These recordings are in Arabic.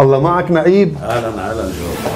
الله معك نقيب. اهلا جو.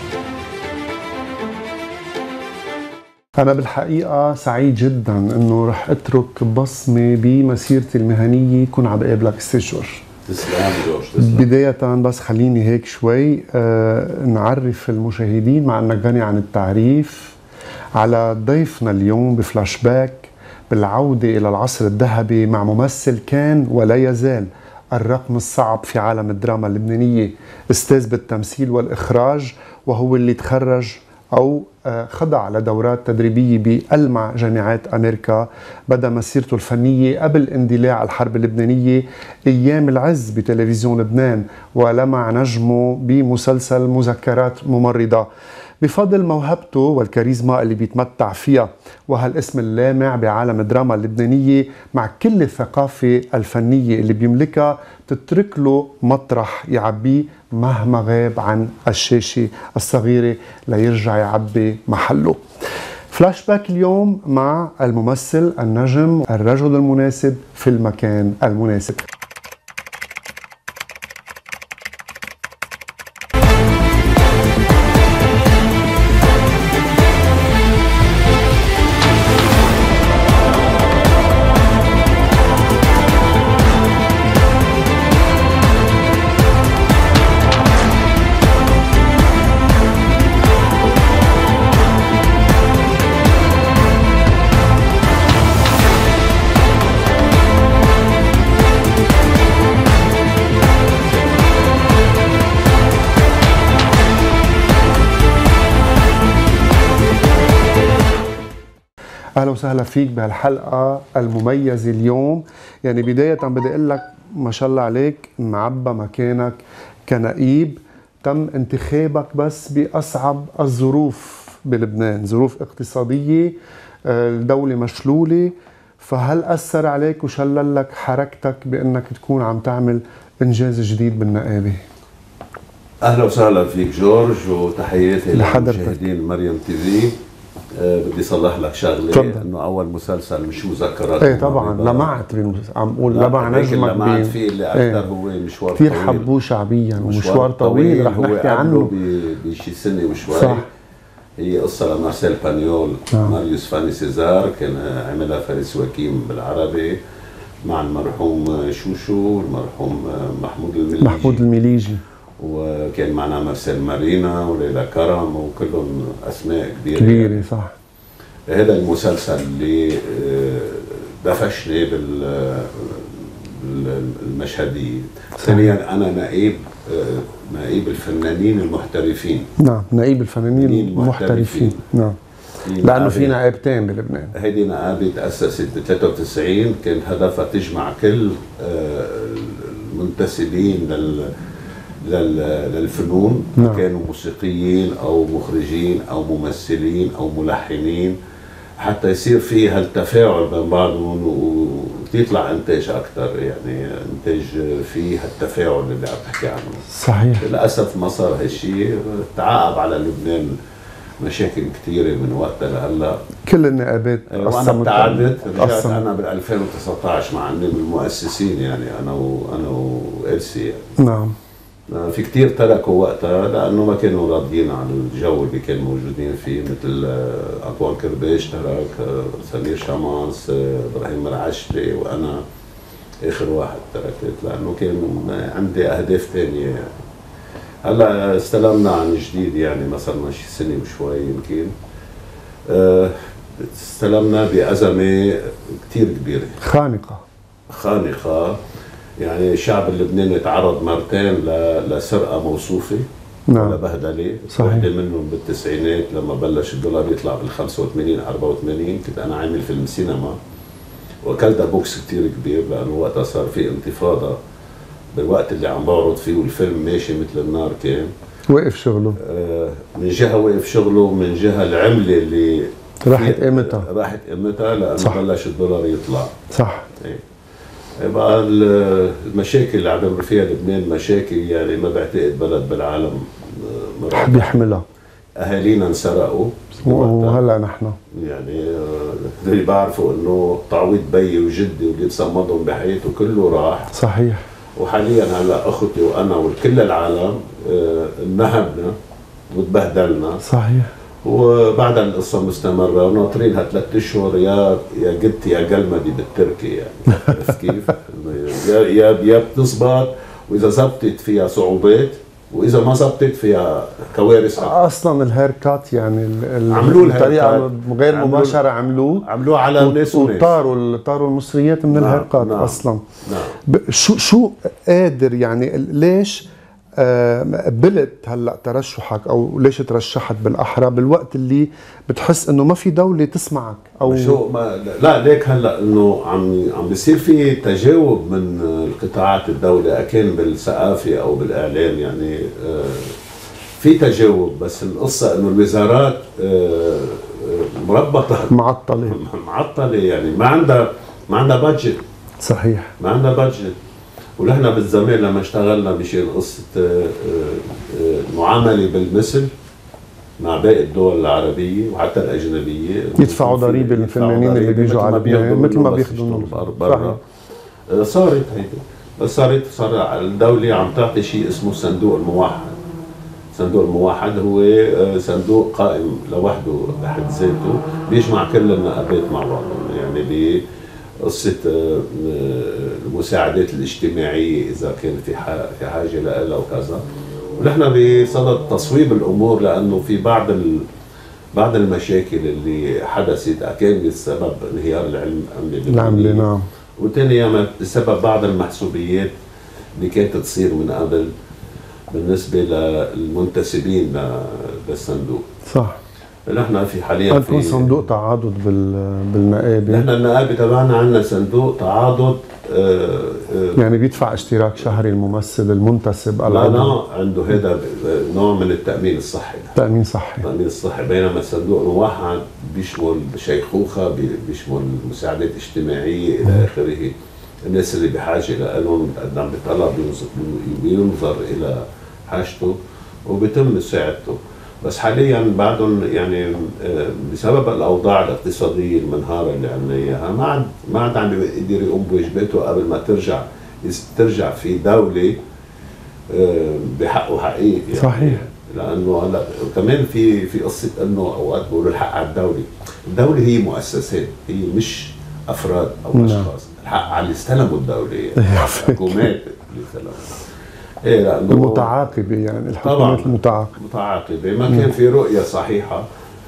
أنا بالحقيقة سعيد جدا إنه رح أترك بصمة بمسيرتي المهنية يكون عم بقابلك أستاذ جورج. تسلم جورج، تسلم. بداية بس خليني هيك شوي نعرف المشاهدين مع أنك غني عن التعريف على ضيفنا اليوم بفلاش باك بالعودة إلى العصر الذهبي مع ممثل كان ولا يزال الرقم الصعب في عالم الدراما اللبنانية، أستاذ بالتمثيل والإخراج، وهو اللي تخرج أو خضع لدورات تدريبية بألمع جامعات أمريكا. بدأ مسيرته الفنية قبل اندلاع الحرب اللبنانية أيام العز بتلفزيون لبنان، ولمع نجمه بمسلسل مذكرات ممرضة. بفضل موهبته والكاريزما اللي بيتمتع فيها وهالاسم اللامع بعالم الدراما اللبنانية مع كل الثقافة الفنية اللي بيملكها، تترك له مطرح يعبيه مهما غاب عن الشاشة الصغيرة ليرجع يعبي محله. فلاش باك اليوم مع الممثل النجم الرجل المناسب في المكان المناسب. اهلا وسهلا فيك بهالحلقه المميزه اليوم. يعني بدايه بدي اقول لك ما شاء الله عليك، معبى مكانك كنقيب. تم انتخابك بس باصعب الظروف بلبنان، ظروف اقتصاديه، الدوله مشلوله، فهل اثر عليك وشلل لك حركتك بانك تكون عم تعمل انجاز جديد بالنقابه؟ اهلا وسهلا فيك جورج، وتحياتي للمشاهدين مريم تي في. بدي صلح لك شغله، انه اول مسلسل مش مذكرات. ايه طبعا لمعت عم اقول لمع نجمك لمعت فيه اللي اكثر. هو مشوار كثير حبوه شعبيا ومشوار طويل رح نحكي عنه بشي سنه وشوي. صح. هي قصه لمارسيل بانيول، ماريوس فاني سيزار، كان عملها فارس وكيم بالعربي مع المرحوم شوشو والمرحوم محمود المليجي. وكان معنا مارسيل مارينا وليلى كرم وكلهم اسماء كبيره صح. هذا المسلسل اللي دفشني بالمشهديه. ثانيا انا نقيب الفنانين المحترفين. نعم، نقيب الفنانين المحترفين. نعم، لانه في نقابتين بلبنان. هذه نقابه تاسست ب 93، كان هدفها تجمع كل المنتسبين للفنون. نعم. كانوا موسيقيين او مخرجين او ممثلين او ملحنين، حتى يصير في هالتفاعل بين بعضهم وتطلع انتاج اكثر، يعني انتاج فيه هالتفاعل اللي عم تحكي عنه. صحيح. للاسف ما صار هالشيء، تعاقب على لبنان مشاكل كثيره من وقتها لهلا. كل النقابات وانا ابتعدت، رجعت انا بال 2019 مع اني من المؤسسين، يعني انا وإرسي يعني. نعم. في كتير تركوا وقتها لانه ما كانوا راضيين عن الجو اللي كانوا موجودين فيه، مثل اطوان كرباش ترك، سمير شماس، ابراهيم العشري، وانا اخر واحد تركت لانه كان عندي اهداف ثانيه. يعني هلا استلمنا عن جديد، يعني ما صرنا شي سنه وشوي يمكن. استلمنا بازمه كتير كبيره، خانقه. يعني الشعب اللبناني تعرض مرتين لسرقه موصوفه. نعم. لبهدله. صحيح. واحده منهم بالتسعينات لما بلش الدولار يطلع بال 85 84، كنت انا عامل فيلم سينما واكلت بوكس كتير كبير، لانه وقتها صار في انتفاضه بالوقت اللي عم بعرض فيه، والفيلم ماشي مثل النار. كان وقف شغله. من جهه وقف شغله، ومن جهه العمله اللي راحت قيمتها لانه صح. بلش الدولار يطلع. صح. ايه. بقى المشاكل اللي عم بيمر فيها لبنان مشاكل يعني ما بعتقد بلد بالعالم بيحملها. اهالينا انسرقوا، وهلا نحن يعني اللي بعرفوا انه تعويض بيي وجدي واللي تصمدهم بحياته كله راح. صحيح. وحاليا هلا اخوتي وانا وكل العالم انهبنا وتبهدلنا. صحيح. وبعدها القصه مستمره وناطرينها 3 اشهر يا قلت يا قلمدي بالتركي يعني. عرفت كيف؟ يا بتزبط، واذا زبطت فيها صعوبات، واذا ما زبطت فيها كوارث. اصلا الهير كات يعني عملوه بطريقه غير مباشره، عملوه على الناس وطاروا المصريات من الهير كات. نعم. اصلا نعم. شو قادر يعني ليش قبلت هلا ترشحك، او ليش ترشحت بالاحرى بالوقت اللي بتحس انه ما في دوله تسمعك او شو لا ليك هلا انه عم بيصير في تجاوب من القطاعات الدوله، كان بالثقافه او بالاعلام يعني في تجاوب، بس القصه انه الوزارات مربطه معطله يعني ما عندها بادجت. صحيح، ما عندها بادجت. ونحن بالزمان لما اشتغلنا مشان قصه معامله بالمثل مع باقي الدول العربيه وحتى الاجنبيه، يدفعوا ضريبه للفنانين اللي بيجوا على لبنان مثل ما بياخذوا برا. صارت هيدي، بس صار الدوله عم تعطي شيء اسمه الصندوق الموحد. الصندوق الموحد هو صندوق قائم لوحده بحد ذاته، بيجمع كل النقابات مع بعضهم، يعني قصة المساعدات الاجتماعية إذا كان في حاجة لها وكذا. ونحن بصدد تصويب الأمور، لأنه في بعض المشاكل اللي حدثت كان بسبب انهيار العلم الأمني. نعم. وثانيا بسبب بعض المحسوبيات اللي كانت تصير من قبل بالنسبة للمنتسبين للصندوق. صح. نحن في حاليا في صندوق تعاضد بالنقابه. نحن النقابه تبعنا عندنا صندوق تعاضد يعني بيدفع اشتراك شهري الممثل المنتسب. لا عنده هذا نوع من التامين الصحي. تامين صحي. بينما الصندوق الموحد بيشمل شيخوخه، بيشمل مساعدات اجتماعيه الى اخره. الناس اللي بحاجه لهم بتقدم بطلب بينظر الى حاجته وبيتم مساعدته. بس حاليا بعدهم يعني بسبب الاوضاع الاقتصاديه المنهاره اللي عندنا اياها ما عاد عم يقدر يقوم بواجباته قبل ما ترجع في دوله بحقه حقيقي يعني. صحيح. لانه هلا كمان في قصه انه اوقات بيقولوا الحق على الدوله هي مؤسسات، هي مش افراد او اشخاص. الحق على اللي استلموا الدوله يعني الحكومات اللي استلموا. ايه المتعاقبه يعني الحكومات المتعاقبه ما كان في رؤيه صحيحه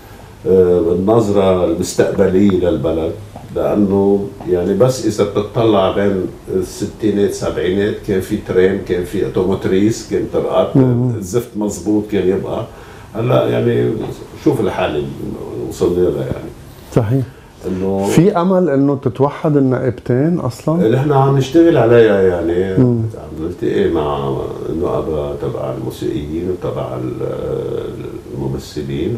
بالنظره المستقبليه للبلد، لانه يعني بس اذا بتطلع بين الستينات السبعينات كان في ترين، كان في اوتوموتريس، كان طرقات الزفت مضبوط كان يبقى. هلا يعني شوف الحاله اللي وصلنا لها يعني. صحيح. انه في امل انه تتوحد النقابتين اصلا؟ نحن عم نشتغل عليها يعني. عم نلتقي مع النقابه تبع الموسيقيين وتبع الممثلين،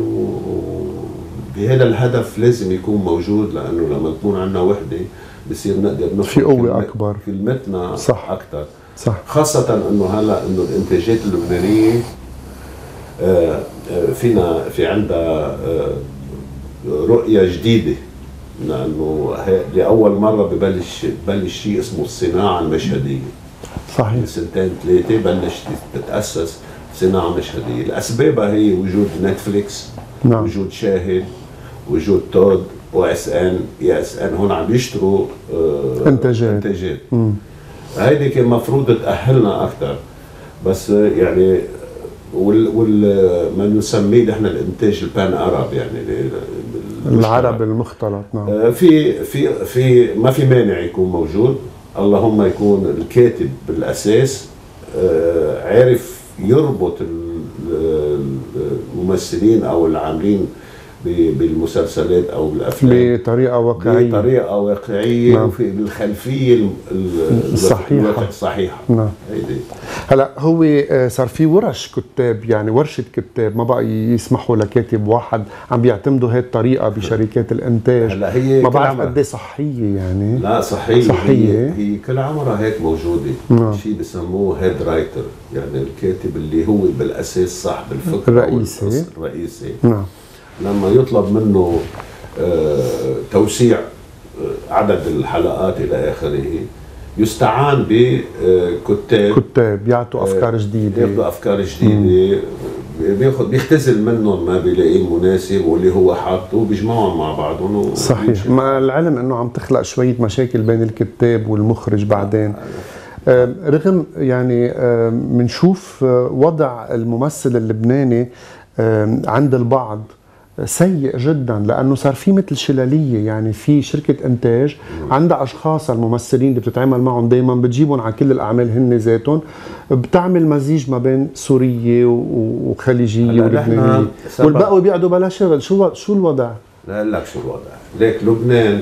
وبهذا الهدف لازم يكون موجود، لانه لما تكون عندنا وحده بصير نقدر نفرض في قوه اكبر، كلمتنا صح اكثر. صح. خاصه انه هلا انه الانتاجات اللبنانيه في عندها رؤيه جديده، لانه لاول مره ببلش شيء اسمه الصناعه المشهديه. صحيح. من 2-3 بلش تتاسس صناعه مشهديه. الاسبابها هي وجود نتفليكس، نعم. وجود شاهد، وجود تود وSN ESN هون عم يشتروا انتاجات. هيدي كان المفروض تاهلنا اكثر، بس يعني ما نسميه نحن الانتاج البان ارب يعني العرب المختلط. نعم. في ما في مانع يكون موجود، اللهم يكون الكاتب بالاساس عارف يربط الممثلين او العاملين بالمسلسلات او بالافلام بطريقه واقعيه نعم. وفي بالخلفيه الصحيحه. نعم. هلا هو صار في ورش كتاب، يعني ورشه كتاب، ما بقى يسمحوا لكاتب واحد، عم بيعتمدوا هي الطريقه بشركات الانتاج. هلا هي ما بعرف قد ايه صحيه يعني. لا صحيه. هي كل عمرها هيك موجوده. نعم. شيء بسموه هيد رايتر، يعني الكاتب اللي هو بالاساس صاحب الفكره الرئيسي. نعم. لما يطلب منه توسيع عدد الحلقات الى اخره يستعان كتاب يعطوا افكار جديده، ياخذوا افكار جديده، بيختزل منهم ما بيلاقيه مناسب واللي هو حاطه بيجمعهم مع بعضهم. صحيح، مع العلم انه عم تخلق شويه مشاكل بين الكتاب والمخرج بعدين. رغم يعني بنشوف وضع الممثل اللبناني عند البعض سيء جدا، لانه صار في مثل شلاليه، يعني في شركه انتاج عندها اشخاص الممثلين اللي بتتعامل معهم دائما بتجيبهم على كل الاعمال هن ذاتهم، بتعمل مزيج ما بين سوريه وخليجيه ولبنانيه، والبقوا بيقعدوا بلا شغل. شو الوضع؟ لا لك شو الوضع. ليك لبنان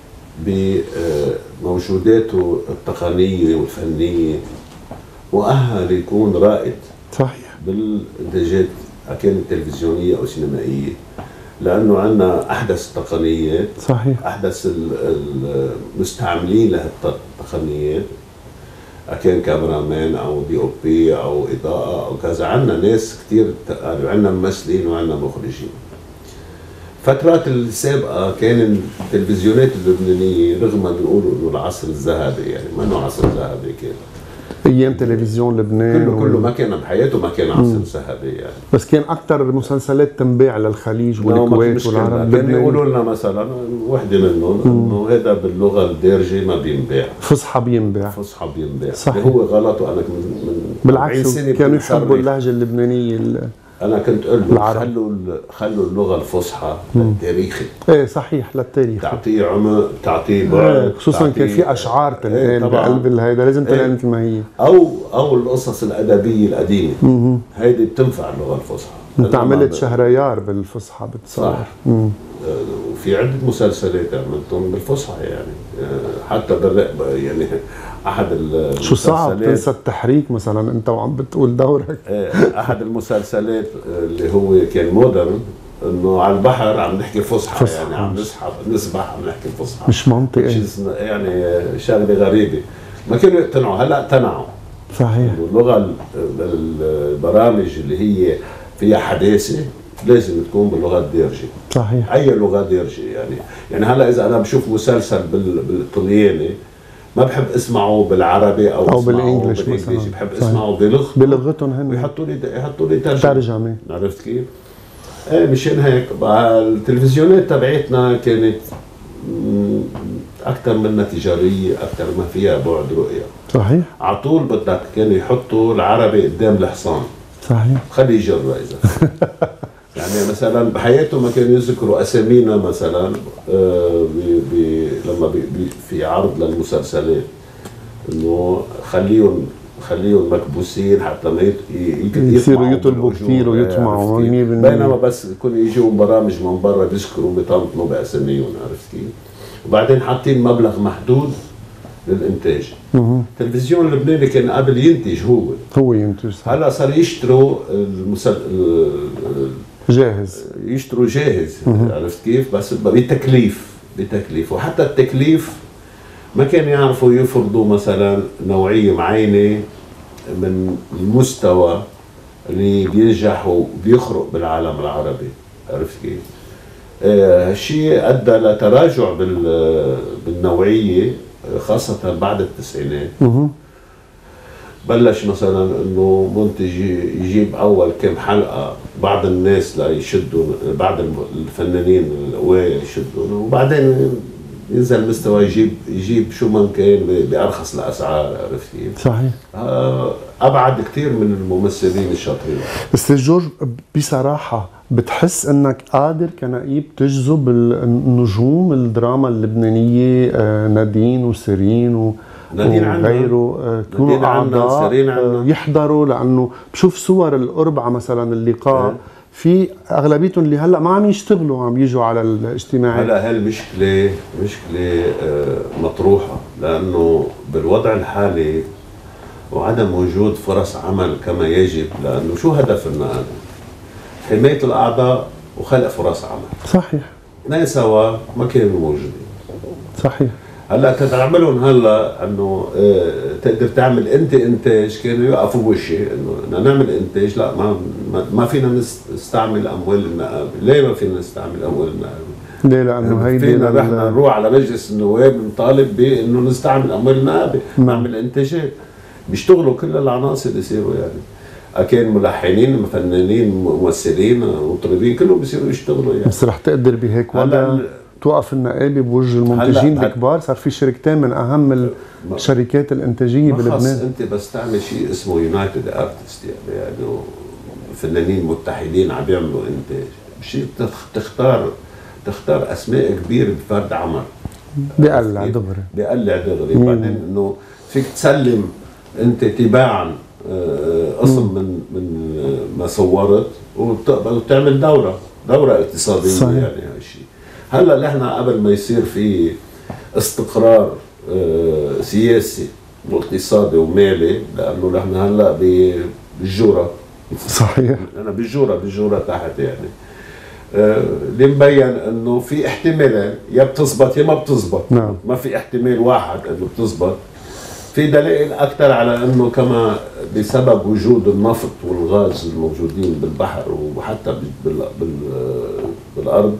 بموجوداته التقنيه والفنيه مؤهل يكون رائد صحيح بالانتاجات كانت تلفزيونيه او سينمائيه، لانه عندنا احدث التقنيات. صحيح. احدث المستعملين لهالتقنيات، كان كاميرامان او دي او بي او اضاءه او كذا. عندنا ناس كثير، عندنا ممثلين وعندنا مخرجين. فترات السابقه كان التلفزيونات اللبنانيه رغم ما بيقولوا انه العصر الذهبي، يعني ما انه عصر ذهبي، كان ايام تلفزيون لبنان كله ما كان بحياته ما كان عصر ذهبي يعني، بس كان اكثر مسلسلات تنباع للخليج والكويت والعرب. كانوا يقولوا لنا مثلا وحده منهم انه هذا باللغه الدارجه ما بينباع، فصحى بينباع. فصحى بينباع. صحيح. هو غلط. وانا من بالعكس كانوا يحبوا اللهجه اللبنانيه. انا كنت اقول له خلوا اللغه الفصحى للتاريخي. ايه صحيح، للتاريخ، تعطيه عمق، تعطيه بعد، خصوصا كان في اشعار تنقال بقلب الهيدا، لازم تنقال مثل ما هي، او القصص الادبيه القديمه. هيدي بتنفع اللغه الفصحى. انت عملت شهريار بالفصحى بتصور. وفي عده مسلسلات عملتهم بالفصحى يعني، حتى يعني احد المسلسلات. شو صعب تنسى التحريك مثلا انت وعم بتقول دورك. احد المسلسلات اللي هو كان مودرن، انه على البحر عم نحكي فصحى، يعني عم نسبح عم نحكي فصحى. مش منطقي يعني شغله غريبه. ما كانوا يقتنعوا، هلا اقتنعوا. صحيح. اللغه البرامج اللي هي فيها حداثه لازم تكون باللغه الدارجه. صحيح. اي لغه دارجه يعني هلا اذا انا بشوف مسلسل بالطلياني ما بحب اسمعه بالعربي او بالانجلش مثلا، بحب اسمعه بلغتهم هن، يحطوا لي ترجمه. عرفت كيف؟ مشان هيك التلفزيونات تبعتنا كانت اكثر منها تجاريه، اكثر ما فيها بعد رؤيه. صحيح. على طول بدك كانوا يحطوا العربي قدام الحصان. صحيح. خليه يجرى اذا يعني مثلا بحياته ما كانوا يذكروا اسامينا مثلا لما في عرض للمسلسلات، انه خليهم مكبوسين حتى ما يصيروا يطلبوا كثير ويطمعوا 100%. بينما بس يكونوا يجوا برامج من برا بيذكروا بيطنطنوا باساميهم. عرفت كيف؟ وبعدين حاطين مبلغ محدود للانتاج. التلفزيون اللبناني كان قبل ينتج، هو ينتج. هلا صار يشتروا جاهز، يشتروا جاهز. عرفت كيف؟ بس بتكليف، وحتى التكليف ما كانوا يعرفوا يفرضوا مثلا نوعيه معينه من المستوى اللي بينجح وبيخرق بالعالم العربي. عرفت كيف؟ هالشيء ادى لتراجع بالنوعيه، خاصه بعد التسعينات. بلش مثلا انه منتج يجيب اول كم حلقه بعض الناس ليشدوا، بعض الفنانين القوية يشدوا، وبعدين ينزل مستوى يجيب شو ما كان بارخص الاسعار. عرفت كيف؟ صحيح. ابعد كثير من الممثلين الشاطرين. استاذ جورج، بصراحه بتحس انك قادر كنقيب تجذب النجوم الدراما اللبنانيه، نادين وسيرين وغيره، يكونوا اعضاء يحضروا؟ لانه بشوف صور الأربعة مثلا اللقاء، في اغلبيتهم اللي هلا ما عم يشتغلوا عم يجوا على الاجتماعات. هلا هالمشكله مطروحه، لانه بالوضع الحالي وعدم وجود فرص عمل كما يجب، لانه شو هدفنا؟ حمايه الاعضاء وخلق فرص عمل. صحيح. اثنين سوا ما كانوا موجودين. صحيح. هلا تتعملهم هلا انه تقدر تعمل انت انتاج، كانوا يوقفوا بوشي انه بدنا نعمل انتاج، لا ما فينا نستعمل اموال النقابه. ليه ما فينا نستعمل اموال النقابه؟ ليه؟ لانه هيدي فينا نحن نروح على مجلس النواب نطالب بانه نستعمل اموالنا نعمل انتاجات. بيشتغلوا كل العناصر يصيروا يعني، كان ملحنين فنانين ممثلين مطربين كلهم بيصيروا يشتغلوا يعني. بس رح تقدر بهيك وضع توقف النقابه بوجه المنتجين الكبار؟ صار في شركتين من اهم الشركات الانتاجيه بلبنان. انت بس تعمل شيء اسمه يونايتد ارتست يعني فنانين متحدين عم بيعملوا انتاج، شيء تختار اسماء كبيره بفرد عمر بيقلع دغري بعدين انه فيك تسلم انت تباعا قسم من ما صورت وتعمل دوره اقتصاديه. صحيح. يعني هالشيء هلا نحن قبل ما يصير في استقرار سياسي واقتصادي ومالي، لانه نحن هلا بالجوره. صحيح. انا بالجوره تحت يعني اللي مبين انه في احتمالين، يا بتزبط يا ما بتزبط. نعم. ما في احتمال واحد انه بتزبط. في دلائل اكثر على انه كما بسبب وجود النفط والغاز الموجودين بالبحر وحتى بالارض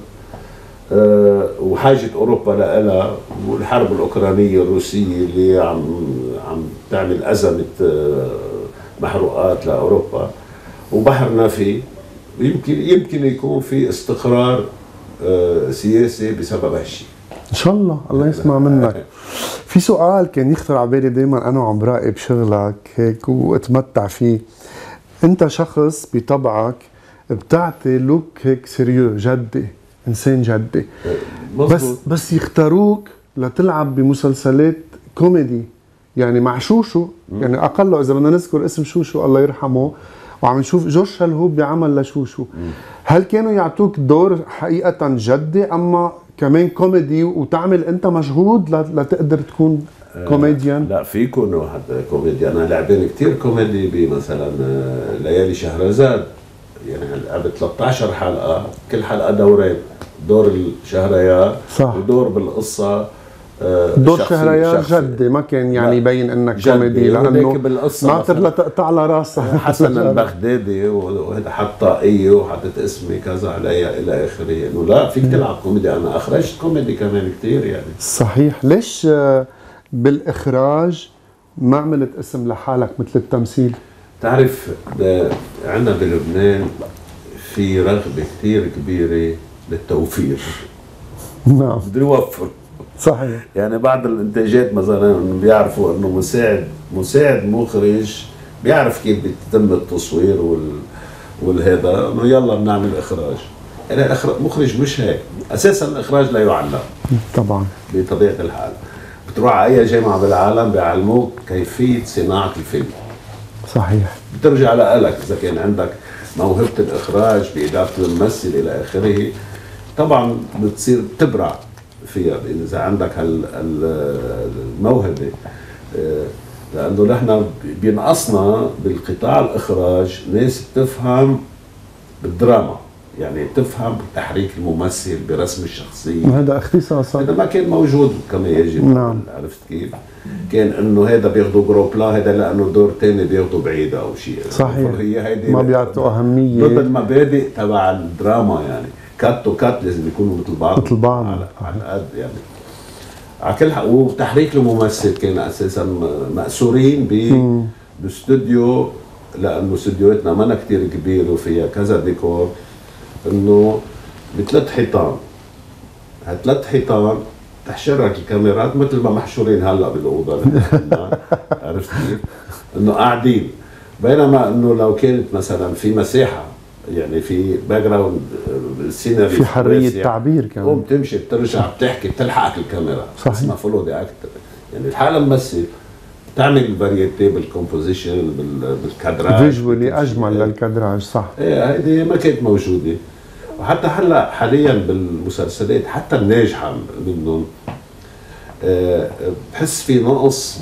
وحاجه اوروبا لها، والحرب الاوكرانيه الروسيه اللي عم تعمل ازمه محروقات لاوروبا وبحر نافي، يمكن يكون في استقرار سياسي بسبب هالشيء. ان شاء الله يسمع منك. في سؤال كان يخطر على بالي دائما انا وعم براقب شغلك هيك واتمتع فيه. انت شخص بطبعك بتعطي لوك هيك سيريو، جدي، انسان جدي. بس يختاروك لتلعب بمسلسلات كوميدي يعني مع شوشو، يعني اقله اذا بدنا نذكر اسم شوشو الله يرحمه، وعم نشوف جورج شلهوب بعمل لشوشو. هل كانوا يعطوك دور حقيقة جدي اما كمان كوميدي وتعمل انت مجهود لتقدر تكون كوميديان؟ لا، في يكون واحد كوميدي. انا لعبين كثير كوميدي بمثلا ليالي شهرزاد، يعني قبل 13 حلقة، كل حلقة دورين، دور الشهريار ودور بالقصة. دور شهريار جدي ما كان يعني يبين انك كوميدي، لانه ناطر لتقطع على راسها. حسن البغدادي وهذا حط طاقية وحطت اسمي كذا عليها الى اخره، انه لا فيك تلعب كوميدي. انا اخرجت كوميدي كمان كثير يعني. صحيح. ليش بالاخراج ما عملت اسم لحالك مثل التمثيل؟ تعرف عندنا بلبنان في رغبة كثير كبيرة للتوفير. نعم. بده يوفر. صحيح. يعني بعض الانتاجات مثلا بيعرفوا انه مساعد مخرج بيعرف كيف بيتم التصوير والهذا، انه يلا بنعمل اخراج. يعني مخرج مش هيك اساسا، الاخراج لا يعلم طبعا بطبيعه الحال. بتروح على اي جامعه بالعالم بيعلموك كيفيه صناعه الفيلم. صحيح. بترجع لك اذا كان عندك موهبه الاخراج باضافه الممثل الى اخره، طبعا بتصير تبرع فيها اذا عندك الموهبه. لانه نحن بينقصنا بالقطاع الاخراج ناس بتفهم بالدراما، يعني تفهم بتحريك الممثل برسم الشخصيه. هذا اختصاص، هذا ما كان موجود كما يجب. نعم. عرفت كيف؟ كان انه هذا بياخذوا جروب، لا هذا لانه دور ثاني بياخذوا بعيد او شيء. صحيح. ما بيعطوا اهميه ضد المبادئ تبع الدراما، يعني كات وكات لازم يكونوا مثل بعض على القد يعني. على كل حق. وتحريك الممثل كان اساسا مأسورين باستوديو، لانه استوديوهاتنا ما كثير كبيره وفيها كذا ديكور، انه بثلاث حيطان، هالثلاث حيطان تحشرك الكاميرات مثل ما محشورين هلا بالاوضه. عرفت كيف؟ انه قاعدين. بينما انه لو كانت مثلا في مساحه، يعني في باك جراوند سيناريو، في حريه تعبير كمان، قوم تمشي بترجع بتحكي بتلحقك الكاميرا. صحيح. اسمها فولو ذا اكتر. يعني الحاله ممثل تعمل فاريتي بالكومبوزيشن بالكادراج، فيجوالي اجمل للكادراج. صح. ايه هيدي ما كانت موجوده. وحتى هلا حاليا بالمسلسلات حتى الناجحه منهم بحس في نقص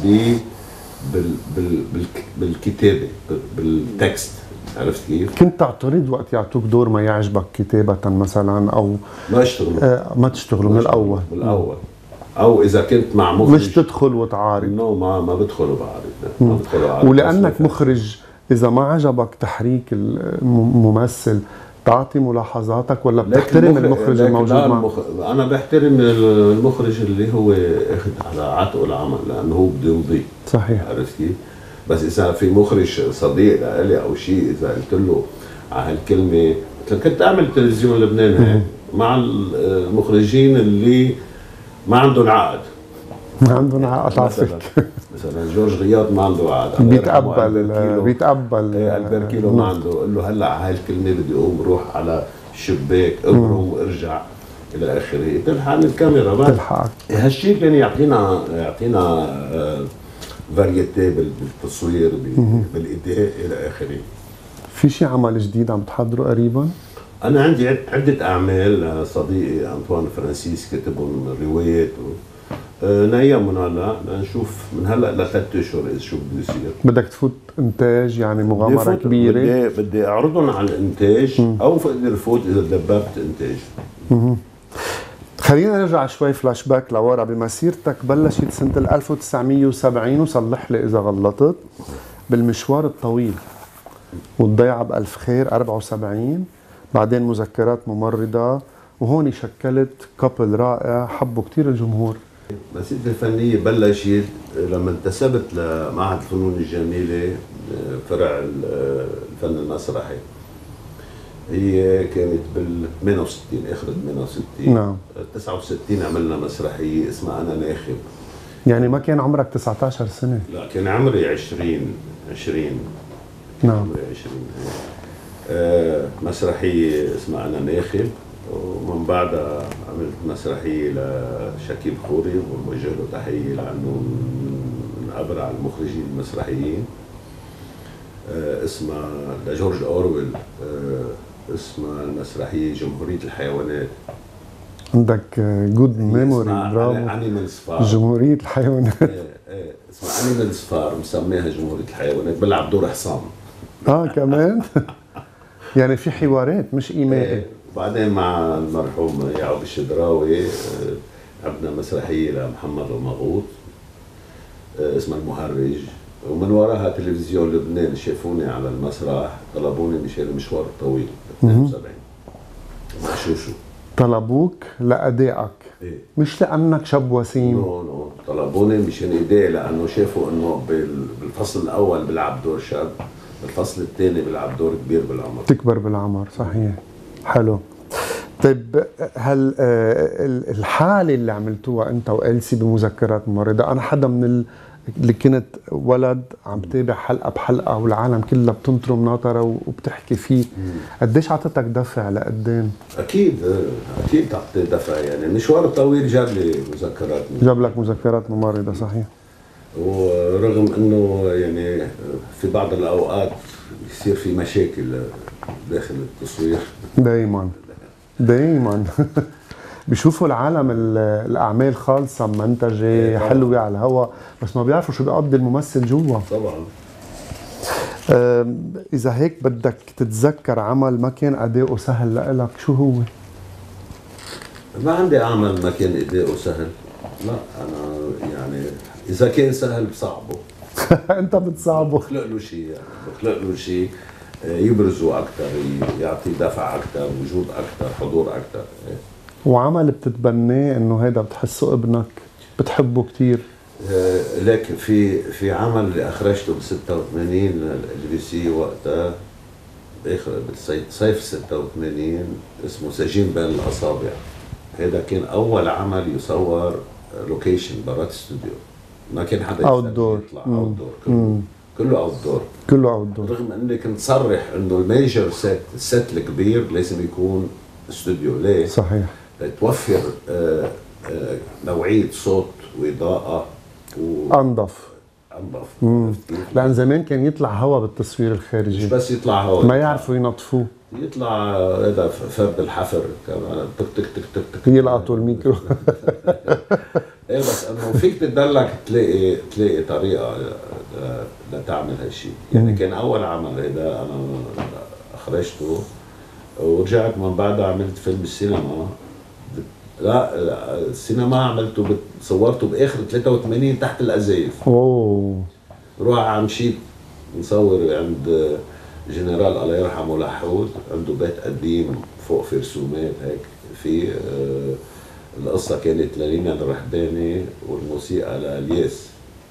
بالكتابه بالتكست. عرفت كيف؟ كنت تعترض وقت يعطوك دور ما يعجبك كتابة مثلا، او ما تشتغلوا من الاول؟ او اذا كنت مع مخرج مش تدخل وتعارض. ما بدخل بعارض. ولانك مخرج، اذا ما عجبك تحريك الممثل بتعطي ملاحظاتك ولا بتحترم المخرج الموجود معك؟ انا بحترم المخرج اللي هو اخذ على عاتقه العمل لانه هو بده يمضي. صحيح. عرفت كيف؟ بس اذا في مخرج صديق لإلي او شيء، اذا قلت له على هالكلمه، كنت اعمل تلفزيون لبنان هيك مع المخرجين اللي ما عندهم عقد. ما عندهم عقد مثلا جورج غياض ما عنده عقد، بيتقبل البركيلو ما عنده. قل له هلا على هاي الكلمه بدي اقوم روح على الشباك ابرم وارجع الى اخره، تلحق عن الكاميرا بقى تلحق. هالشيء كان يعطينا فاريتي بالتصوير بالاداء الى اخره. في شيء عمل جديد عم تحضره قريبا؟ انا عندي عده اعمال. صديقي انطوان فرانسيس كتبهم روايات نايمهم هلا، لنشوف من هلا لثلاث اشهر اذا شو بده يصير. بدك تفوت انتاج يعني مغامره كبيره؟ بدي اعرضهم على الانتاج او بقدر فوت اذا دببت انتاج. خلينا نرجع شوي فلاش باك لورا بمسيرتك. بلشت سنه 1970 وصلح لي اذا غلطت، بالمشوار الطويل والضيعه بألف خير 74، بعدين مذكرات ممرضه، وهون شكلت كابل رائع حبه كثير الجمهور. مسيرتي الفنيه بلشت لما انتسبت لمعهد الفنون الجميله فرع الفن المسرحي. هي كانت بال 68 اخر 68. نعم. 69 عملنا مسرحيه اسمها انا ناخب. يعني ما كان عمرك 19 سنه؟ لا كان عمري 20. نعم. عمري 20. مسرحيه اسمها انا ناخب، ومن بعدها عملت مسرحيه لشكيب خوري وبوجه له تحيه لانه من ابرع المخرجين المسرحيين. اسمها لجورج اورويل، اسمها المسرحيه جمهوريه الحيوانات. عندك جود ميموري، برافو. انيمالز فار، جمهوريه الحيوانات. اسمها انيمالز فار، مسميها جمهوريه الحيوانات، بلعب دور حصان. كمان يعني في حوارات مش ايمائي. وبعدين مع المرحوم يعقوب الشدراوي عملنا مسرحيه لمحمد المغوط اسمها المهرج، ومن وراها تلفزيون لبنان شافوني على المسرح، طلبوني مشان المشوار الطويل 72 مع شوشو. طلبوك لأدائك؟ إيه؟ مش لأنك شاب وسيم؟ نو طلبوني مشان أدائي، لأنه شافوا إنه بالفصل الأول بلعب دور شاب، بالفصل الثاني بلعب دور كبير بالعمر. تكبر بالعمر، صحيح. حلو. طيب هل الحالة اللي عملتوها أنت وإلسي بمذكرات ممرضة، أنا حدا من اللي كنت ولد عم تابع حلقة بحلقة والعالم كلها بتنطرم ناطرة وبتحكي فيه، قديش عطتك دفع لقدام؟ أكيد تعطي دفع، يعني المشوار الطويل جاب لي مذكرات جاب لك مذكرات ممرضة، صحيح. ورغم انه يعني في بعض الاوقات يصير في مشاكل داخل التصوير دايما بيشوفوا العالم الاعمال خالصه منتجه حلوه على الهواء، بس ما بيعرفوا شو بيقضي الممثل جوا. طبعا. اذا هيك بدك تتذكر عمل ما كان اداؤه سهل لإلك، شو هو؟ ما عندي عمل ما كان اداؤه سهل، لا انا يعني اذا كان سهل بصعبه. انت بتصعبه. بخلق له شيء يبرزه اكثر، يعطي دفع اكثر، وجود اكثر، حضور اكثر. وعمل بتتبناه انه هيدا بتحسه ابنك بتحبه كثير؟ لكن في عمل اللي اخرجته ب 86 الجليسي وقتها باخر صيف 86 اسمه سجين بين الاصابع. هذا كان اول عمل يصور لوكيشن برات استوديو، ما كان حدا اوت دور، يطلع اوت دور، كله اوت دور. رغم اني كنت صرح انه الميجر السيت الكبير لازم يكون استوديو. ليه؟ صحيح. توفر نوعيه صوت واضاءه انظف. لان زمان كان يطلع هوا بالتصوير الخارجي، مش بس يطلع هوا، ما يعرفوا ينظفوه، يطلع هذا فرد الحفر كمان تك تك تك تك تك يلقطوا الميكرو. ايه بس انه فيك تدلك تلاقي طريقه لتعمل هالشيء. يعني كان اول عمل هذا انا اخرجته، ورجعت من بعدها عملت فيلم السينما. لا السينما عملته صورته باخر 83 تحت الازايف. اوه. روح عم شيت نصور عند جنرال الله يرحمه لحود عنده بيت قديم فوق في رسومات هيك في القصة كانت للينا الرحباني والموسيقى لالياس.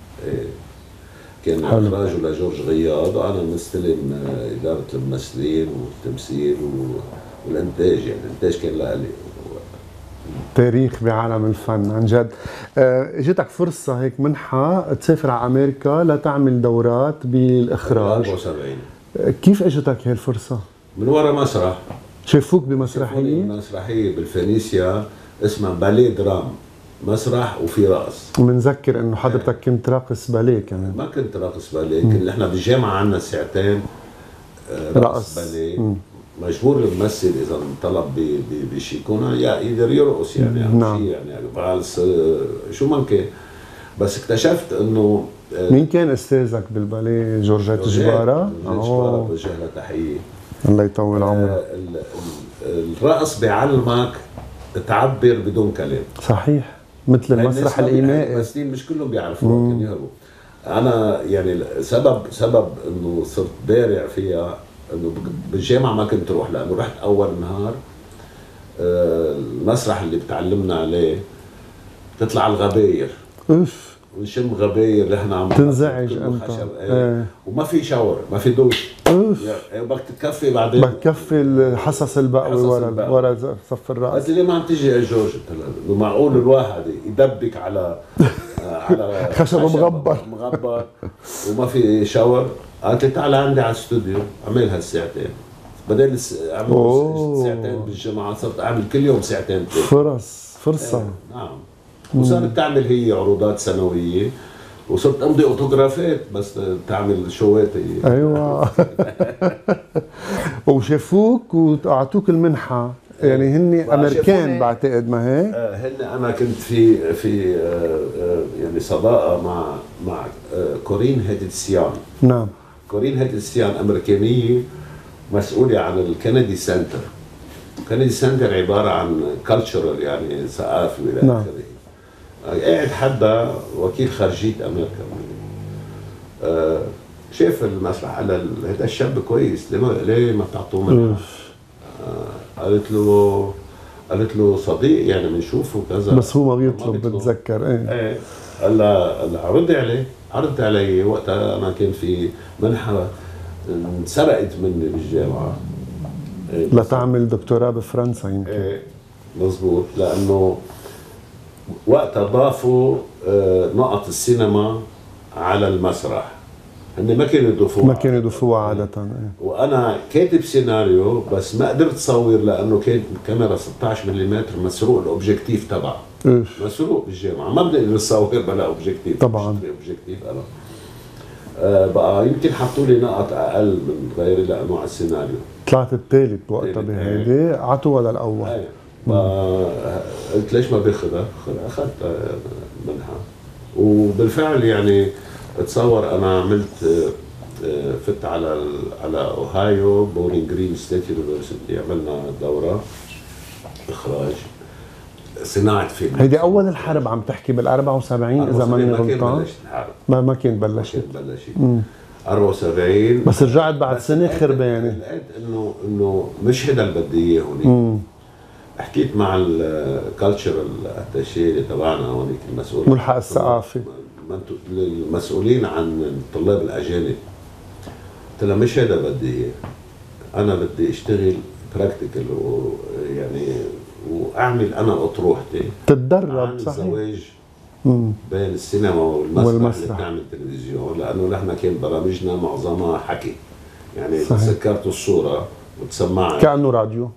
كان إخراجه لجورج غياض وأنا مستلم إدارة الممثلين والتمثيل والإنتاج، يعني الإنتاج كان لإلي. تاريخ بعالم الفن عن جد. اجتك فرصة هيك منحة تسافر على أمريكا لتعمل دورات بالإخراج. 74. كيف اجتك هي الفرصة؟ من ورا مسرح. شافوك بمسرحية؟ مسرحية بالفينيسيا اسمها باليه درام، مسرح وفي رقص. ومنذكر انه حضرتك كنت راقص باليه كمان. ما كنت راقص باليه، كنا احنا بالجامعة عندنا ساعتين رقص باليه. مجبور الممثل اذا طلب بشيكونا يقدر يرقص يعني او شيء يعني فالس شو ما كان. بس اكتشفت انه مين كان استاذك بالباليه؟ جورجيت جبارة؟ جبارة بوجه لها تحية. الله يطول عمرك. الرقص بيعلمك تعبر بدون كلام. صحيح، مثل المسرح الإيمائي. الممثلين مش كلهم بيعرفوا كانوا يهربوا. انا يعني سبب انه صرت بارع فيها انه بالجامعه ما كنت اروح، لانه رحت اول نهار المسرح اللي بتعلمنا عليه تطلع الغباير. اوف. ونشم غباير اللي احنا عم تنزعج انت. وما في شاور، ما في دوش. اوف. بدك تكفي بعدين. بدك تكفي الحصص البقوي ورا صف الراس. قلت لي ما عم تيجي يا جورج؟ انه معقول الواحد يدبك على خشب مغبر وما في شاور؟ قالت لي تعال عندي على الاستوديو اعمل هالساعتين، بدل اعمل ساعتين بالجمعه صرت اعمل كل يوم ساعتين. فرصه. نعم. وصارت تعمل هي عروضات سنويه، وصرت امضي اوتوغرافات بس تعمل شوات. ايوه. وشافوك واعطوك المنحه، يعني هن امريكان بعتقد، ما هيك؟ هن انا كنت في يعني صداقه مع كورين هيدتسيان. نعم. كورين هيدتسيان امريكانيه مسؤوله عن الكندي سنتر. الكندي سنتر عباره عن كلتشرال يعني ثقافي والى نعم. اخره. قاعد حدا وكيل خارجيه امريكا شاف المسرح، قال هذا الشاب كويس، ليه ما بتعطوه منحه؟ قالت له صديق يعني بنشوفه كذا، بس هو ما بيطلب. بتذكر ايه. قال لها عرضت علي وقتها انا كان في منحه انسرقت مني بالجامعه لتعمل دكتوراه بفرنسا يمكن. ايه مزبوط، لانه وقتها ضافوا نقط السينما على المسرح. هن ما كانوا يضيفوها عادة. وانا كاتب سيناريو بس ما قدرت اصور لانه كانت الكاميرا 16 ملم مسروق الاوبجيكتيف تبعها. مسروق بالجامعه، ما بنقدر نصور بلا اوبجيكتيف. طبعا اوبجيكتيف انا بقى يمكن حطوا لي نقط اقل من غيري لانه على السيناريو. طلعت الثالث وقتها بهيدي، عطوا ولا الاول؟ قلت ليش ما باخذها؟ اخذت منها. وبالفعل يعني اتصور انا عملت فت على اوهايو بولينج جرين ستيت يونيفرسيتي، عملنا دوره اخراج صناعه فيلم. هيدي اول الحرب عم تحكي بال 74 اذا ماني غلطان. ما كان بلشت. 74 بس رجعت بعد سنه خربانه. لقيت انه مش هذا اللي بدي اياه هونيك. حكيت مع الكالتشرال اتاشي اللي تبعنا هونيك المسؤول ملحق الثقافي، المسؤولين عن الطلاب الاجانب. قلت له مش هذا بدي اياه، انا بدي اشتغل براكتيكال ويعني واعمل انا اطروحتي، تتدرب. صحيح. زواج بين السينما والمسرح اللي بتعمل تلفزيون، لانه نحن كان برامجنا معظمها حكي، يعني سكرت الصوره وتسمعها كانه راديو.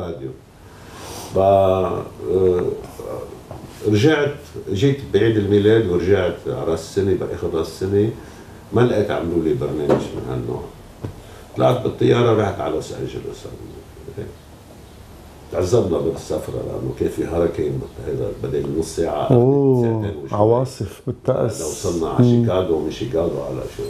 جيت بعيد الميلاد ورجعت على راس السنه، باخذ راس السنه ما لقيت عملوا لي برنامج من هالنوع. طلعت بالطياره رحت على لوس انجلوس. تعذبنا بالسفره لانه كان في هركين هذا بدل نص ساعه. اوه عواصف بالتأس. وصلنا على شيكاغو ومن شيكاغو على شو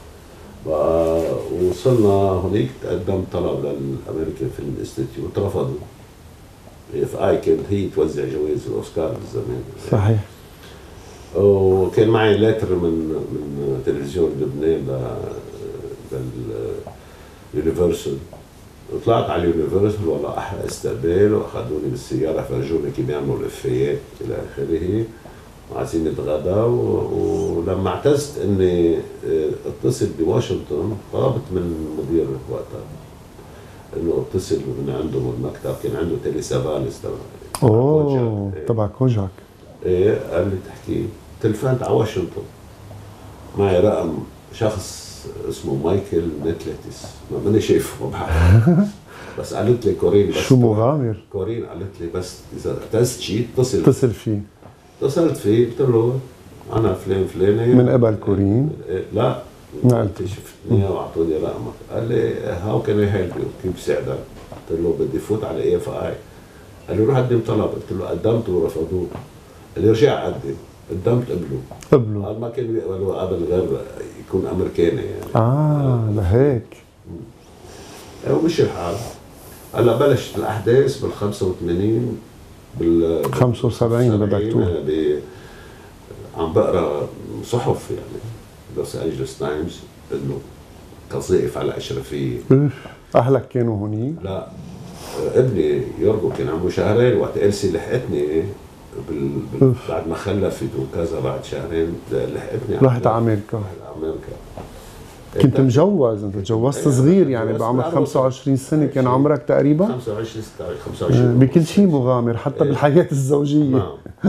وصلنا هونيك تقدم طلب للامريكان فيلم انستيتيوت، رفضوا. اف اي كانت هي توزع جوائز الاوسكار بالزمان. صحيح. وكان معي لاتر من تلفزيون لبنان يونيفرسال. طلعت على اليونيفرسال والله احلى استقبال، واخذوني بالسياره فرجوني كيف بيعملوا الافيات الى اخره، وعايزين نتغدى. ولما اعتزت اني اتصل بواشنطن، طلبت من المدير وقتها انه اتصل من عندهم المكتب، كان عنده تيلي سافانس تبع كوجاك. ايه قال لي تحكي. تلفنت على واشنطن، معي رقم شخص اسمه مايكل نتلتس، ما ماني شايفه ما بعرف. بس قالت لي كورين، بس شو مغامر. كورين قالت لي بس اذا اعتزت شيء اتصل فيه. اتصلت فيه، قلت له انا فلان فلاني من قبل كورين؟ لا، نقلت شفتني واعطوني رقمك. قال لي هاو كان اي هيلب يو، كيف بساعدك؟ قلت له بدي فوت على اي اف اي. قال لي روح قدم طلب. قلت له قدمت ورفضوه. قال لي رجع قدم. قدمت قبله. قال ما كان يقبلوا قبل غير يكون امريكاني يعني. لهيك. ومشي الحال. هلا بلشت الاحداث بال 85 بال 75 بدك تقول. عم بقرا صحف يعني لوس انجلوس تايمز انه قذائف على اشرفيه. اهلك كانوا هونيك؟ لا، ابني يورجو كان عمره شهرين وقت إلسي لحقتني بعد ما خلفت وكذا، بعد شهرين لحقتني. رحت على امريكا. كنت مجوز، انت تجوزت صغير يعني بعمرك 25 سنه، كان عمرك تقريبا 25 26. بكل شيء مغامر حتى بالحياه الزوجيه.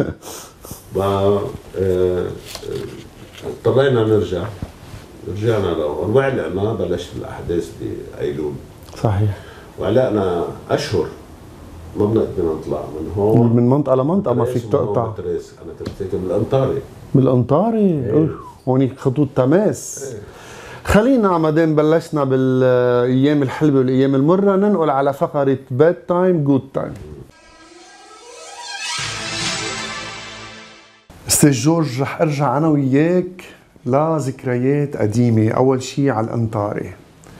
اضطرينا نرجع. رجعنا لهون وعلقنا. بلشت الاحداث بايلول. صحيح. وعلقنا اشهر ما بنقدر نطلع من هون، من منطقه لمنطقه ما فيك تقطع. انا كنت بالانطاري. بالانطاري هونيك خطوط تماس. خلينا مادام بلشنا بالايام الحلوه والايام المره، ننقل على فقره باد تايم جود تايم. استاذ جورج، رح ارجع انا وياك لذكريات قديمه. اول شيء على الانطاري.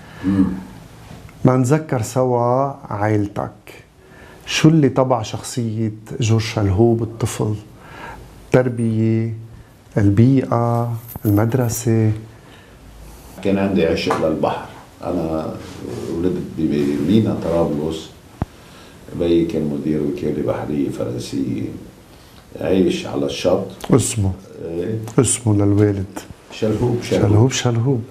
نتذكر سوا عائلتك. شو اللي طبع شخصيه جورج شلهوب الطفل؟ التربيه، البيئه، المدرسه. كان عندي عشق للبحر. أنا ولدت بمينا طرابلس. بيي كان مدير وكالة بحرية فرنسية، عايش على الشط. اسمه اسمه للوالد شلهوب.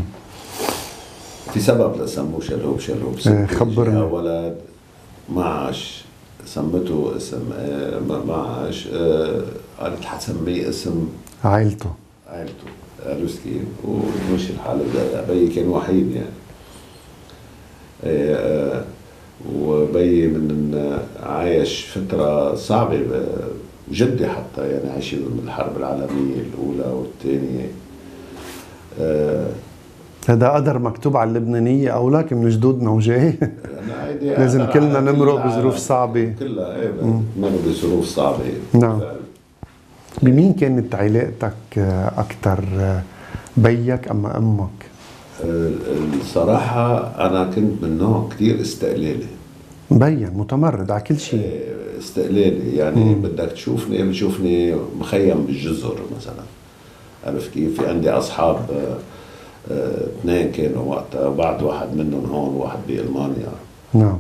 في سبب لسموه شلهوب. خبرني. ولد معاش سمته اسم معاش. قالت حتسميه اسم عائلته. عرفت كيف؟ ومشي الحال. بيي كان وحيد يعني. وبيي من عايش فترة صعبة، جدي حتى يعني عايش من الحرب العالمية الأولى والثانية. هذا قدر مكتوب على اللبنانية أو لك من جدودنا وجاي. لازم كلنا نمرق بظروف صعبة. كلها نمرق بظروف صعبة. نعم. بمين كانت علاقتك أكثر، بيك أما أمك؟ الصراحة أنا كنت من نوع كثير استقلالي. مبين متمرد على كل شيء. استقلالي يعني. بدك بتشوفني مخيم بالجزر مثلا. عرفت كيف؟ في عندي أصحاب اثنين كانوا وقتها، وبعد واحد منهم هون وواحد بألمانيا. نعم.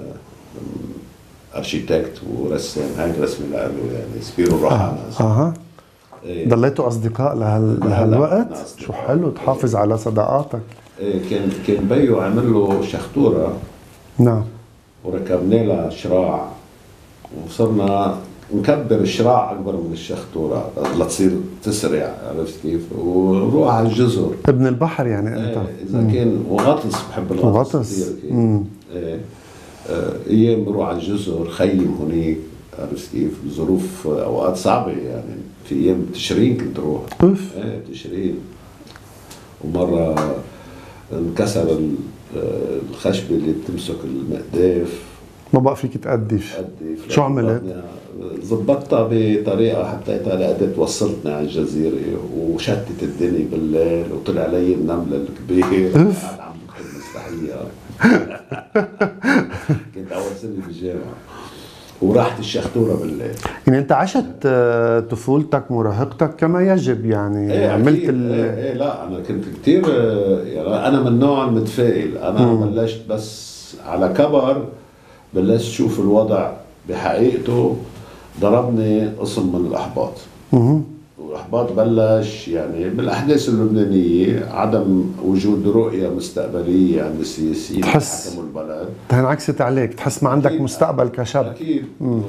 ارشيتكت ورسام. هاي رسمي له يعني سبيرو روحانا. ضليتوا اصدقاء لهالوقت؟ شو حلو تحافظ على صداقاتك. كان بيو عمل له شخطوره. نعم. وركبنا لها شراع، وصرنا نكبر الشراع اكبر من الشخطوره لتصير تسرع. عرفت كيف؟ ونروح على الجزر. ابن البحر يعني انت. اذا كان وغطس، بحب الغطس كثير. ايام بروح على الجزر، خيم هنيك. عرفت كيف؟ ظروف اوقات صعبه يعني. في ايام تشرين كنت روح. تشرين. ومره انكسر الخشبه اللي بتمسك المقداف، ما بقى فيك تقدف. شو عملت؟ ظبطتها بطريقه حطيتها لقدرت وصلتني على الجزيره، وشتت الدنيا بالليل، وطلع علي النمله الكبير. قاعد عم بدخل مستحيه. كنت اول سنه بالجامعه. وراحت الشختوره بالليل. يعني انت عشت طفولتك مراهقتك كما يجب، يعني ايه عملت ايه لا انا كنت كثير يعني انا من نوع متفائل. انا بلشت بس على كبر بلشت شوف الوضع بحقيقته. ضربني قسم من الاحباط. والاحباط بلش يعني بالاحداث اللبنانيه، عدم وجود رؤيه مستقبليه عند السياسيين اللي حكموا البلد. انعكست عليك، تحس ما عندك مستقبل كشاب. اكيد.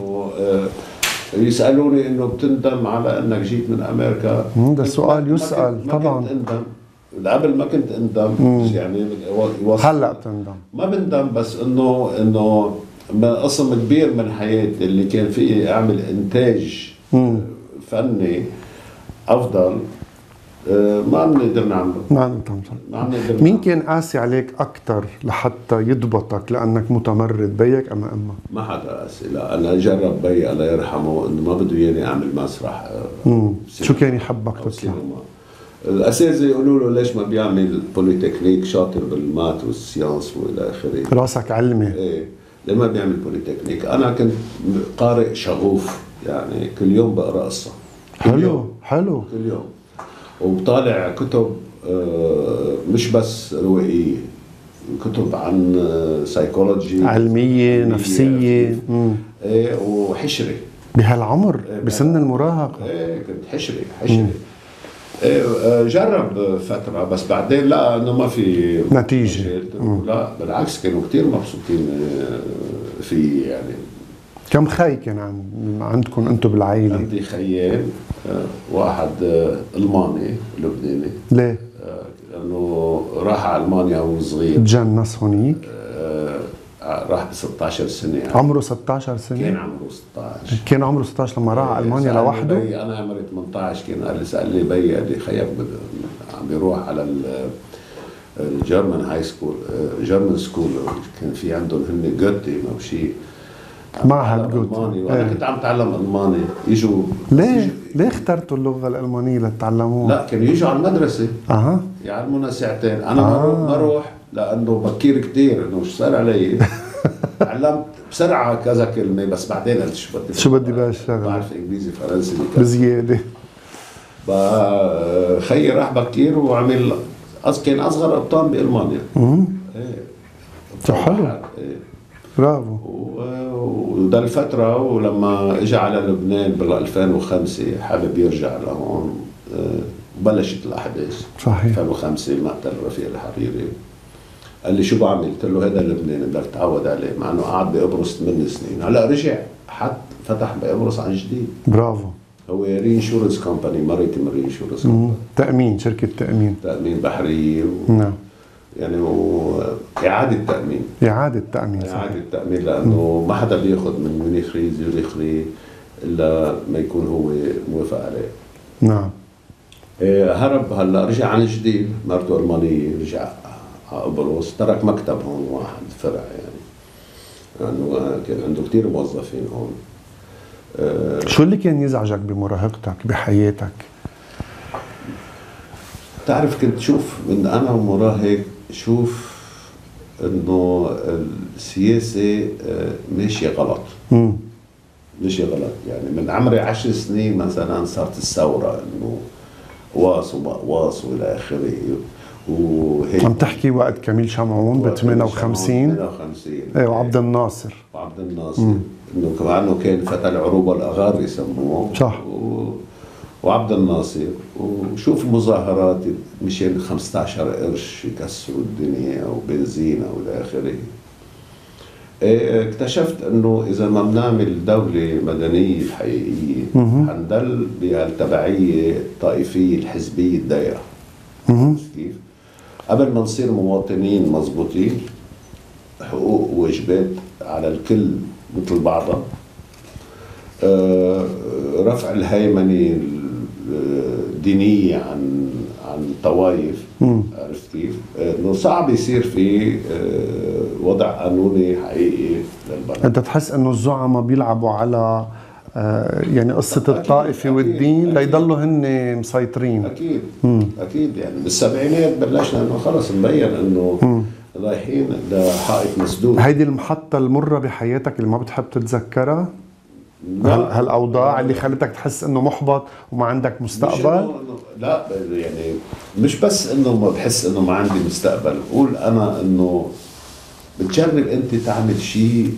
يسالوني انه بتندم على انك جيت من امريكا. ده سؤال يسال طبعا. ما كنت اندم، قبل ما كنت اندم. يعني هلا بتندم؟ ما بندم، بس انه قسم كبير من حياتي اللي كان فيه اعمل انتاج فني افضل ما عم نقدر نعمله. ما عم نقدر. مين كان قاسي عليك اكثر لحتى يضبطك لانك متمرد، بيك ام امك؟ ما حدا قاسي، لا. انا جرب بي الله يرحمه انه ما بده اياني اعمل مسرح. شو كان يحبك تطلع؟ الاساتذه يقولوا له ليش ما بيعمل بوليتكنيك، شاطر بالمات والسيانس والى اخره، راسك علمي. ايه ليه ما بيعمل بوليتكنيك؟ انا كنت قارئ شغوف، يعني كل يوم بقرا قصه. حلو. كل يوم. وبطالع كتب مش بس روائيه، كتب عن سايكولوجي علميه نفسيه. ايه وحشري بهالعمر. بسن المراهقه. ايه كنت حشري. جرب فترة، بس بعدين لا انه ما في نتيجة. لا بالعكس كانوا كتير مبسوطين في. يعني كم خي كان عندكم انتم بالعائلة؟ عندي خيين، واحد الماني لبناني. ليه؟ لانه راح على المانيا وهو صغير. تجنس هونيك؟ راح ب 16 سنة. يعني عمره 16 سنة؟ كان عمره 16. كان عمره 16 لما راح على المانيا لوحده؟ انا عمري 18. كان سأل لي بي، قال لي خيك عم بيروح على الجيرمان هاي سكول، جيرمان سكول. كان في عندهم هن جوتي او شيء، معهد جوتي. وانا كنت عم اتعلم الماني. يجوا ليه اخترتوا اللغة الألمانية لتتعلموها؟ لا كانوا يجوا على المدرسة يعلمونا ساعتين. انا ما اروح لانه بكير كثير انه شو صار علي. تعلمت بسرعه كذا كلمه، بس بعدين قلت شو بدي بقى اشتغل. بعرف انجليزي فرنسي بزياده. خيي راح بكير وعمل كان اصغر قبطان بالمانيا. ايه حلو. برافو. وده الفتره، ولما اجى على لبنان بال 2005 حابب يرجع لهون. بلشت الاحداث. صحيح. 2005 مقتل رفيق الحريري. قال لي شو بعمل؟ قلت له هذا لبنان بدك تتعود عليه، مع انه قعد بقبرص 8 سنين. هلا رجع فتح بقبرص عن جديد. برافو. هو رينشورنس كومباني، ماريتيم رينشورنس كومباني. تأمين، شركة تأمين بحرية. نعم. يعني إعادة تأمين. لأنه ما حدا بياخذ من مونيخري زيوريخري إلا ما يكون هو موافق عليه. نعم. هرب هلا رجع عن جديد، مرته ألمانية، رجع على قبرص، ترك مكتب هون واحد فرع يعني. لأنه كان عنده كتير موظفين هون. شو اللي كان يزعجك بمراهقتك بحياتك؟ تعرف كنت شوف من أنا ومراهق شوف إنه السياسة ماشية غلط. ماشية غلط. يعني من عمري 10 سنين مثلا صارت الثورة إنه قواص ومقواص وإلى آخره. وهيك عم تحكي وقت كميل شمعون ب 58. 58. ايه وعبد الناصر. انه كمان كان فتى العروبه الاغار يسموه. صح. وعبد الناصر. وشوف المظاهرات مشان 15 قرش يكسروا الدنيا وبنزين والى اخره. اكتشفت انه اذا ما بنعمل دوله مدنيه حقيقيه حنضل بهالتبعيه الطائفيه الحزبيه الدايره. كيف؟ قبل ما نصير مواطنين مضبوطين، حقوق وواجبات على الكل مثل بعضها، رفع الهيمنة الدينية عن طوائف. عرفت كيف؟ انه صعب يصير في وضع قانوني حقيقي للبلد. انت تحس انه الزعماء بيلعبوا على يعني قصة الطائفة والدين ليضلوا هن مسيطرين؟ أكيد. أكيد. يعني بالسبعينات بلشنا إنه خلص مبين رايحين لحائط مسدود. هيدي المحطة المرة بحياتك اللي ما بتحب تتذكرها؟ هالأوضاع اللي خلتك تحس إنه محبط وما عندك مستقبل؟ لا يعني مش بس إنه ما بحس إنه ما عندي مستقبل، بقول أنا إنه بتجرب أنت تعمل شيء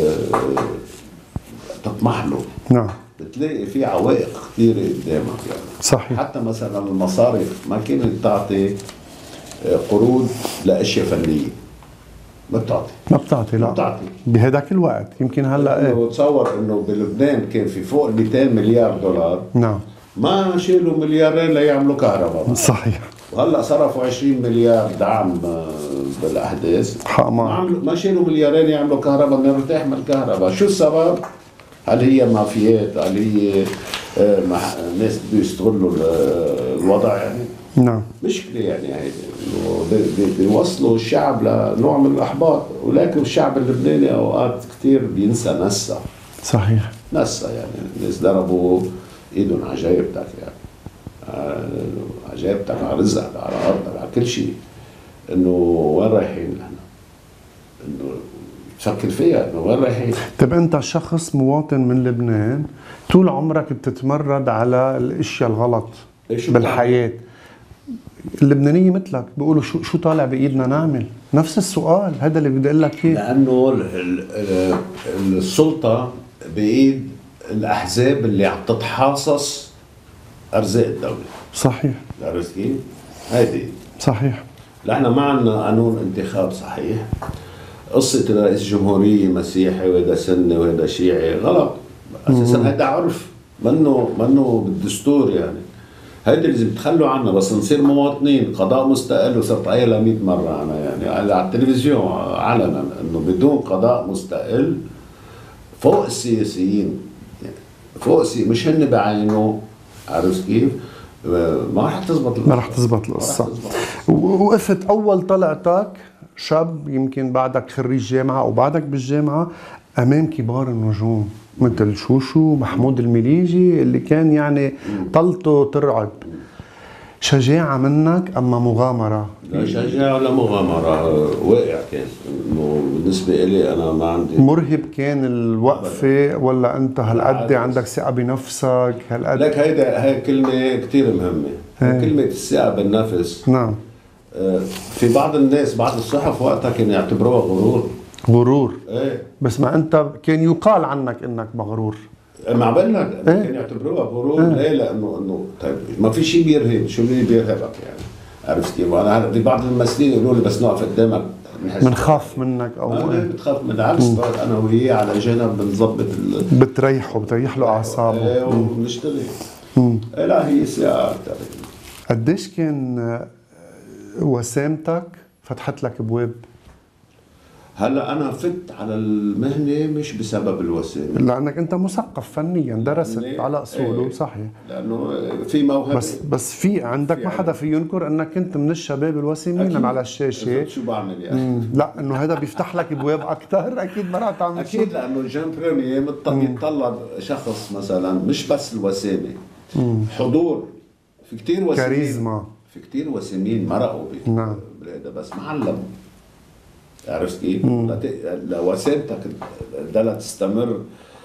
تطمح له. نعم. بتلاقي في عوائق كثيرة قدامك يعني. صحيح. حتى مثلا المصارف ما كانت تعطي قروض لأشياء فنية. ما بتعطي لا. بتعطي بهداك الوقت. يمكن هلا تصور انه بلبنان كان في فوق 200 مليار دولار. نعم. ما شيلوا مليارين ليعملوا كهرباء. صحيح. وهلا صرفوا 20 مليار دعم بالاحداث. ما شيلوا مليارين يعملوا كهرباء، نرتاح من الكهرباء. شو السبب؟ هل هي مافيات؟ هل هي ناس بده يستغلوا الوضع يعني؟ نعم. مشكلة يعني هيدي بيوصلوا الشعب لنوع من الإحباط، ولكن الشعب اللبناني أوقات كتير بينسى نسى. صحيح. نسى يعني الناس ضربوا إيدهم على جايبتك يعني، على جايبتك، على رزقك، على أرضك، على كل شيء. إنه وين رايحين نحن؟ إنه تفكر فيها إنه وين رايحين؟ طيب أنت شخص مواطن من لبنان طول عمرك بتتمرد على الأشياء الغلط بالحياة. اللبنانية مثلك بيقولوا شو طالع بإيدنا نعمل؟ نفس السؤال هذا اللي بدي أقول لك إياه. لأنه السلطة بإيد الأحزاب اللي عم تتحاصص أرزاق الدولة. صحيح. عرفت كيف؟ هيدي صحيح. نحن ما عندنا قانون انتخاب صحيح. قصة رئيس جمهورية مسيحي وهذا سني وهذا شيعي غلط. أساسا هذا عرف منه بالدستور يعني. هيدي اللي بتخلوا عنا بس نصير مواطنين قضاء مستقل. وصرت قايلها 100 مرة أنا يعني على التلفزيون علنا إنه بدون قضاء مستقل فوق السياسيين يعني فوق مش هن بعينه. عرفت كيف؟ ما رح تزبط القصة. ما رح تزبط القصة. وقفت أول طلعتك شاب يمكن بعدك خريج جامعة أو بعدك بالجامعة أمام كبار النجوم مثل شوشو، محمود المليجي اللي كان يعني طلته ترعب. شجاعة منك أما مغامرة؟ لا شجاعة ولا مغامرة، واقع كان. إنه بالنسبة إلي أنا ما عندي. مرهب كان الوقفة ولا أنت هالقد عندك ثقة بنفسك؟ هالقد لك هاي كلمة كتير مهمة. كلمة الثقة بالنفس. نعم. في بعض الناس بعض الصحف وقتها كانوا يعتبروها غرور. ايه بس ما انت كان يقال عنك انك مغرور. ما بقول لك كانوا يعتبروها غرور. ليه؟ لانه طيب ما في شيء بيرهب. شو اللي بيرهبك يعني؟ عرفت كيف؟ انا في بعض الممثلين يقولوا لي بس نقف قدامك بنخاف منك او بتخاف من العكس. انا وهي على جنب بنظبط بتريح له اعصابه وبنشتغل. لا هي ساعه اكثر. قديش كان وسامتك فتحت لك ابواب؟ هلا انا فت على المهنه مش بسبب الوسامه، لانك انت مثقف فنيا درست على اصوله. صحيح. لانه في موهبه. بس في عندك ما حدا في ينكر انك كنت من الشباب الوسيمين على الشاشه. شو بعمل يعني؟ لا انه هذا بيفتح لك ابواب اكثر. اكيد ما رح تعمل اكيد لانه الجان بريمير يتطلب شخص مثلا مش بس الوسامه، حضور. في كثير وسيمين كاريزما. في كثير وسيمين مرقوا بهذا بس معلم. عرفت كيف؟ لوسامتك بدها تستمر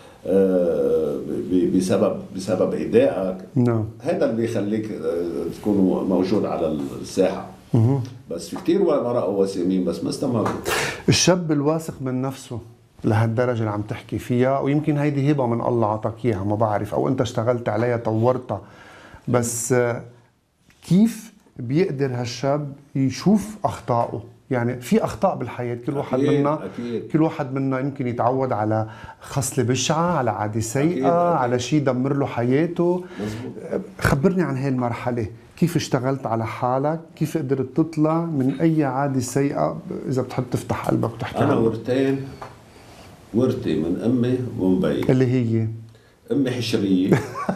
بسبب ادائك. نعم. هذا اللي بيخليك تكون موجود على الساحه. بس في كثير مرقوا وسيمين بس ما استمروا. الشاب الواثق من نفسه لهالدرجه اللي عم تحكي فيها، ويمكن هيدي هبه من الله عطاك اياها ما بعرف، او انت اشتغلت عليها طورتها، بس كيف بيقدر هالشاب يشوف اخطائه؟ يعني في اخطاء بالحياه كل واحد منا. كل واحد منا يمكن يتعود على خصله بشعه، على عاده سيئه، على شيء دمر له حياته. مزبوط. خبرني عن هاي المرحله، كيف اشتغلت على حالك؟ كيف قدرت تطلع من اي عاده سيئه اذا بتحب تفتح قلبك وتحكي عنها؟ انا ورثي من امي ومن بي اللي هي امي حشريه.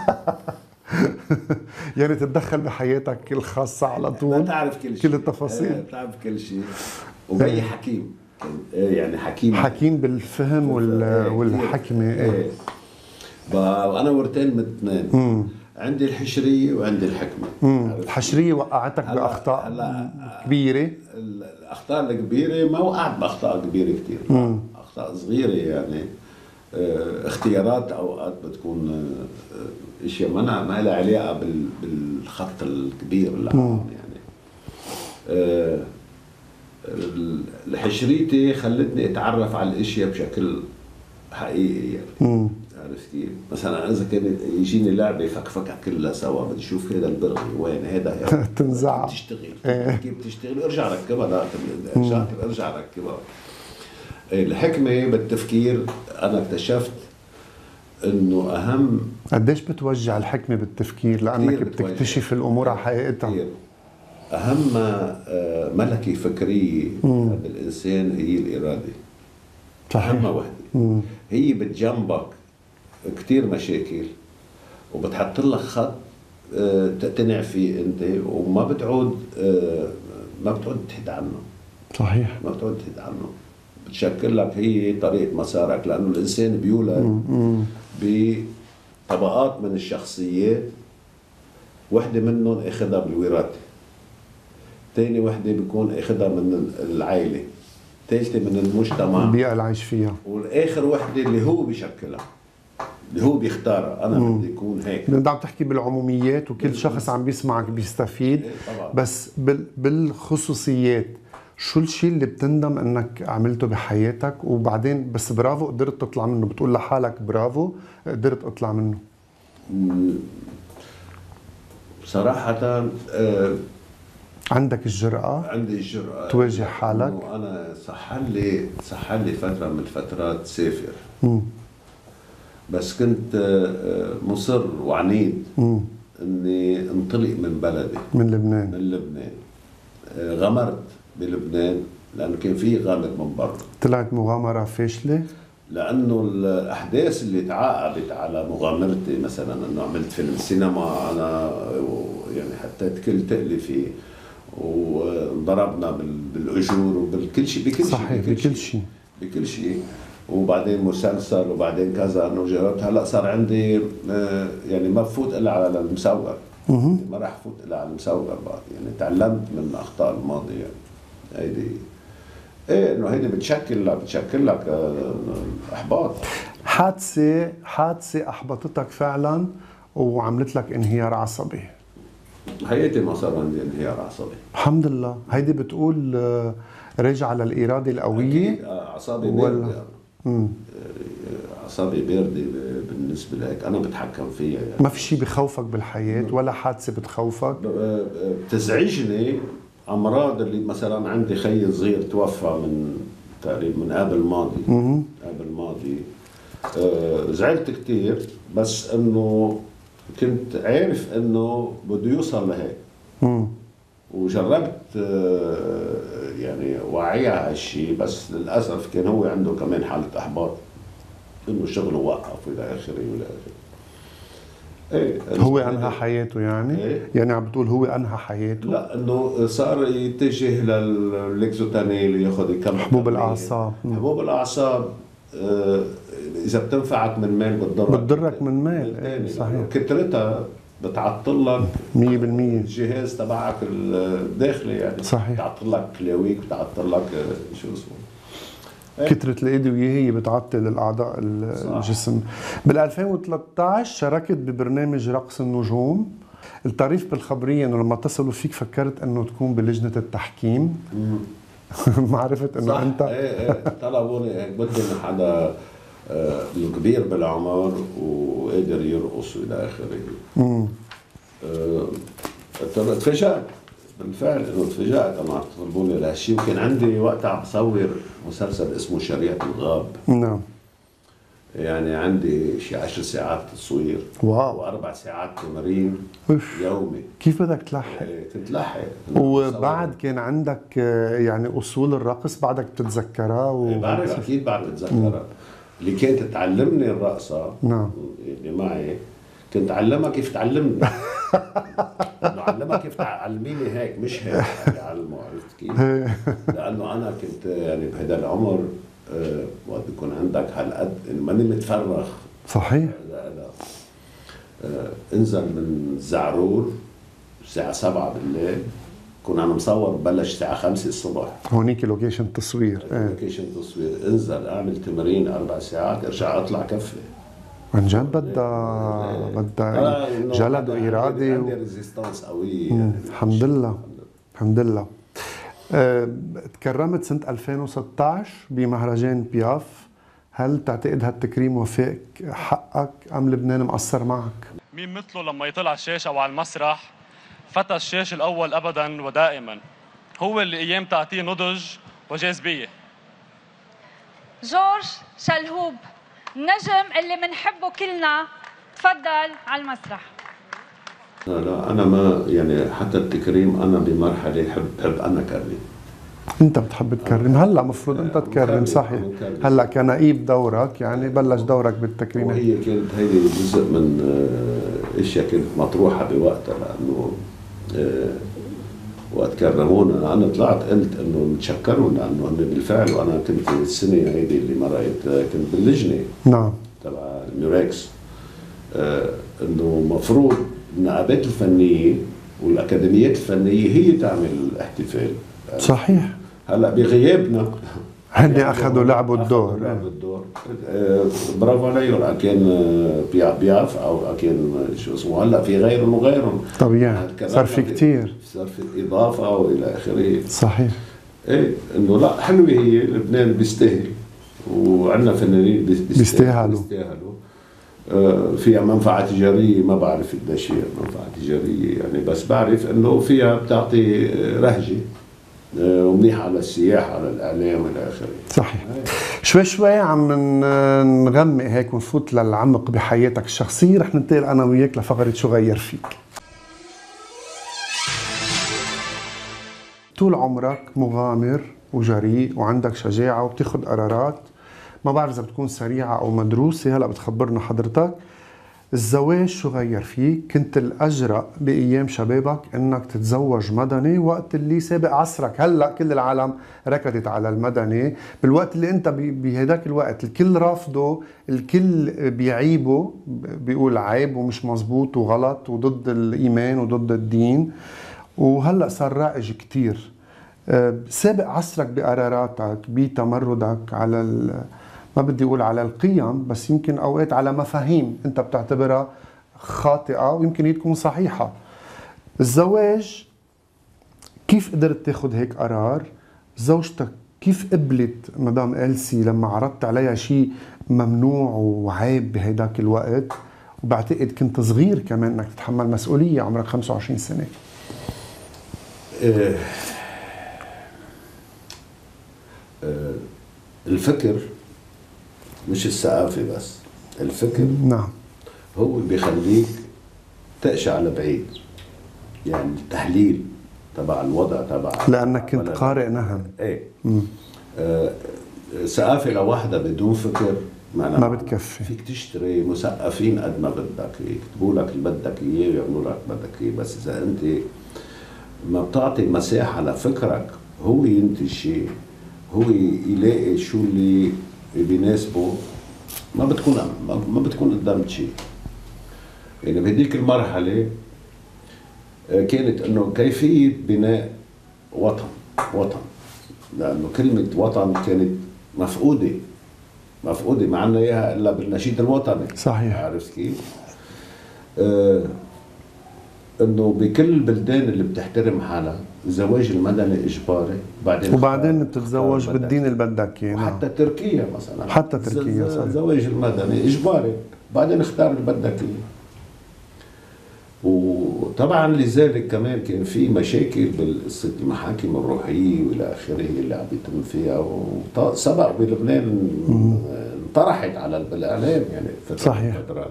يعني تتدخل بحياتك الخاصة على طول. بتعرف كل التفاصيل. بتعرف كل شيء. وبي حكيم يعني حكيم بالفهم والحكمة. وأنا ورثين من اثنين. عندي الحشريه وعندي الحكمه. الحشريه وقعتك باخطاء كبيره. الاخطاء الكبيره ما وقعت باخطاء كبيره كثير، اخطاء صغيره يعني. اختيارات اوقات بتكون اشياء ما لها علاقه بالخط الكبير العام يعني. الحشريتي خلتني اتعرف على الاشياء بشكل حقيقي يعني. عرفت كيف؟ مثلا اذا كان يجيني لعبه فكفكها كلها سوا، بدي اشوف هذا البرغي وين هذا تنزع كيف بتشتغل كيف بتشتغل ارجع ركبها. لا ارجع ركبها. الحكمه بالتفكير انا اكتشفت انه اهم. قديش بتوجع الحكمه بالتفكير لانك بتكتشف الامور على حقيقتها. اهم ملكه فكريه عند الانسان هي الاراده. اهم وحده. هي بتجنبك كثير مشاكل وبتحط لك خط تقتنع فيه انت، وما بتعود تحد عنه. صحيح. ما بتعود تحد عنه. بتشكل لك هي طريقه مسارك، لانه الانسان بيولد بطبقات من الشخصيات. وحده منهم اخذها بالوراثه، ثاني وحده بيكون اخذها من العائله، ثالثه من المجتمع البيئه اللي عايش فيها، والاخر وحده اللي هو بيشكلها، اللي هو بيختارها. انا بدي اكون هيك. انت عم تحكي بالعموميات وكل شخص عم بيسمعك بيستفيد. بس بالخصوصيات، شو الشيء اللي بتندم انك عملته بحياتك وبعدين بس برافو قدرت تطلع منه، بتقول لحالك برافو قدرت اطلع منه؟ صراحة عندك الجرأة؟ عندي الجرأة تواجه حالك؟ أنا صح لي فترة من الفترات سافر. بس كنت مصر وعنيد إني انطلق من بلدي، من لبنان. غمرت بلبنان لأنه كان في غامر من برا. طلعت مغامرة فاشلة؟ لأنه الأحداث اللي تعاقبت على مغامرتي، مثلا أنه عملت فيلم سينما أنا يعني حطيت كل تأليفي وضربنا بالأجور وبالكل شيء، بكل شيء. وبعدين مسلسل وبعدين كذا انه جربت. هلا صار عندي يعني ما بفوت الا على المسوق، ما راح افوت الا على المسوق بعد. يعني تعلمت من اخطاء الماضي يعني. هيدي انه هيدي بتشكل لك احباط. حادثه احبطتك فعلا وعملت لك انهيار عصبي. حياتي ما صار عندي انهيار عصبي الحمد لله. هيدي بتقول راجعه للاراده القويه. اعصابي باردة. اعصابي باردة بالنسبه لهيك انا بتحكم فيها يعني. ما في شيء بخوفك بالحياه ولا حادثه بتخوفك؟ بتزعجني امراض. اللي مثلا عندي خي صغير توفى من تقريبا من قبل ماضي. زعلت كثير، بس انه كنت عارف انه بده يوصل لهيك. وجربت يعني وعيه على هالشيء، بس للاسف كان هو عنده كمان حاله احباط انه شغله وقف والى اخره. هو انهى حياته يعني؟ يعني عم بتقول هو انهى حياته؟ لا، انه صار يتجه للاكزوتانيل، ياخذ كم حبوب الاعصاب. حبوب الاعصاب اذا بتنفعك من مال بتضرك من مال. صحيح. كترتها بتعطل لك 100% الجهاز تبعك الداخلي يعني. صحيح. بتعطل لك كلاويك، بتعطل لك شو اسمه كترة الأدوية هي بتعطل الأعضاء الجسم. بال 2013 شاركت ببرنامج رقص النجوم. الطريف بالخبرية انه لما اتصلوا فيك فكرت انه تكون بلجنة التحكيم. ما عرفت انه انت طلبوني هيك، بدهم حدا كبير بالعمر وقادر يرقص والى اخره. تفاجأت بالفعل انه تفاجأت انا طلبوني لهالشيء. وكان عندي وقتها عم بصور مسلسل اسمه شريعة الغاب. نعم. يعني عندي شي 10 ساعات تصوير. واو. و4 ساعات تمرين يومي. كيف بدك تلحق؟ كنت لحق. وبعد كان عندك يعني اصول الرقص بعدك بتتذكرها؟ بعرف اكيد بعد بتذكرها. اللي كانت تعلمني الرقصة نعم اللي معي كنت علمها كيف تعلمني. علمها كيف تعلميني هيك مش هيك يعلموا. عرفت كيف؟ لانه انا كنت يعني بهذا العمر وقت يكون عندك هالقد ماني متفرغ. صحيح. لا انزل من الزعرور الساعة 7 بالليل، كنا انا مصور بلش الساعة 5 الصبح. هونيك لوكيشن تصوير. لوكيشن تصوير، انزل اعمل تمرين 4 ساعات، ارجع اطلع كفي. عن جد بدها جلد وإرادة عندي ريزيستانس قوية يعني. الحمد لله الحمد لله. تكرمت سنة 2016 بمهرجان بياف، هل تعتقد هالتكريم وفاك حقك أم لبنان مقصر معك؟ مين مثله لما يطلع على الشاشة أو على المسرح فتى الشاشة الأول أبدا ودائما، هو اللي أيام تعطيه نضج وجاذبية. جورج شلهوب، النجم اللي منحبه كلنا، تفضل على المسرح. لا انا ما يعني حتى التكريم انا بمرحله بحب انا كرم. انت بتحب تكرم، هلا مفروض انت تكرم صحيح. هلا كنقيب دورك يعني بلش دورك بالتكريم. وهي كانت هيدي جزء من اشياء كانت مطروحه بوقتها، لانه وقت كرمونا انا طلعت قلت انه نتشكروا لانه هن بالفعل، وانا كنت السنه هيدي اللي مرقت كنت باللجنه نعم تبع الميراكس، انه مفروض النقابات الفنيه والاكاديميات الفنيه هي تعمل الاحتفال. صحيح. هلا بغيابنا هن اخذوا لعبوا الدور. برافو عليهم، كان بيعرف او كان شو اسمه، هلا في غيرهم وغيرهم طبيعي صار في كثير، صار في اضافه والى اخره. صحيح. ايه انه لا حلوه هي، لبنان بيستاهل وعندنا فنانين بيستاهلوا فيها منفعه تجاريه، ما بعرف قديش هي منفعه تجاريه يعني، بس بعرف انه فيها بتعطي رهجه ومنيحه على السياحه على الاعلام والى اخره. صحيح. شوي شوي عم نغمق هيك ونفوت للعمق بحياتك الشخصيه، رح ننتقل انا وياك لفقره شو غير فيك. طول عمرك مغامر وجريء وعندك شجاعه وبتاخذ قرارات، ما بعرف اذا بتكون سريعه او مدروسه، هلا بتخبرنا حضرتك. الزواج شو غير فيك؟ كنت الأجرأ بأيام شبابك إنك تتزوج مدني وقت اللي سابق عصرك. هلأ كل العالم ركضت على المدني، بالوقت اللي أنت بهداك الوقت الكل رافضه، الكل بيعيبه، بيقول عيب ومش مزبوط وغلط وضد الإيمان وضد الدين. وهلأ صار رائج كتير. سابق عصرك بقراراتك، بتمردك على ما بدي أقول على القيم، بس يمكن أوقات على مفاهيم أنت بتعتبرها خاطئة ويمكن تكون صحيحة. الزواج كيف قدرت تاخد هيك قرار؟ زوجتك كيف قبلت مدام إلسي لما عرضت عليها شيء ممنوع وعيب بهيداك الوقت؟ وبعتقد كنت صغير كمان انك تتحمل مسؤولية، عمرك 25 سنة. الفكر مش الثقافة بس، الفكر نعم هو اللي بيخليك تقشع على بعيد، يعني التحليل تبع الوضع تبع، لأنك كنت قارئ نهم. ايه ثقافة لوحدها بدون فكر ما بتكفي. فيك تشتري مثقفين قد ما بدك، يكتبوا لك اللي بدك اياه ويعملوا لك بدك اياه، بس اذا انت ما بتعطي مساحة لفكرك هو ينتج شيء، هو يلاقي شو اللي بيناسبه، ما بتكون قدمت شيء. يعني بهديك المرحلة كانت انه كيفية بناء وطن، لانه كلمة وطن كانت مفقودة ما عنا اياها الا بالنشيد الوطني. صحيح. عرفت كيف؟ انه بكل البلدان اللي بتحترم حالها الزواج المدني اجباري، وبعدين بتتزوج بالدين اللي بدك اياه. وحتى تركيا مثلا، حتى تركيا الزواج المدني اجباري، بعدين اختار اللي بدك اياه. وطبعا لذلك كمان كان في مشاكل بالقصه المحاكم الروحيه والى اخره اللي عم يتم فيها، وسبق بلبنان انطرحت على الاعلام يعني صحيح. فترات.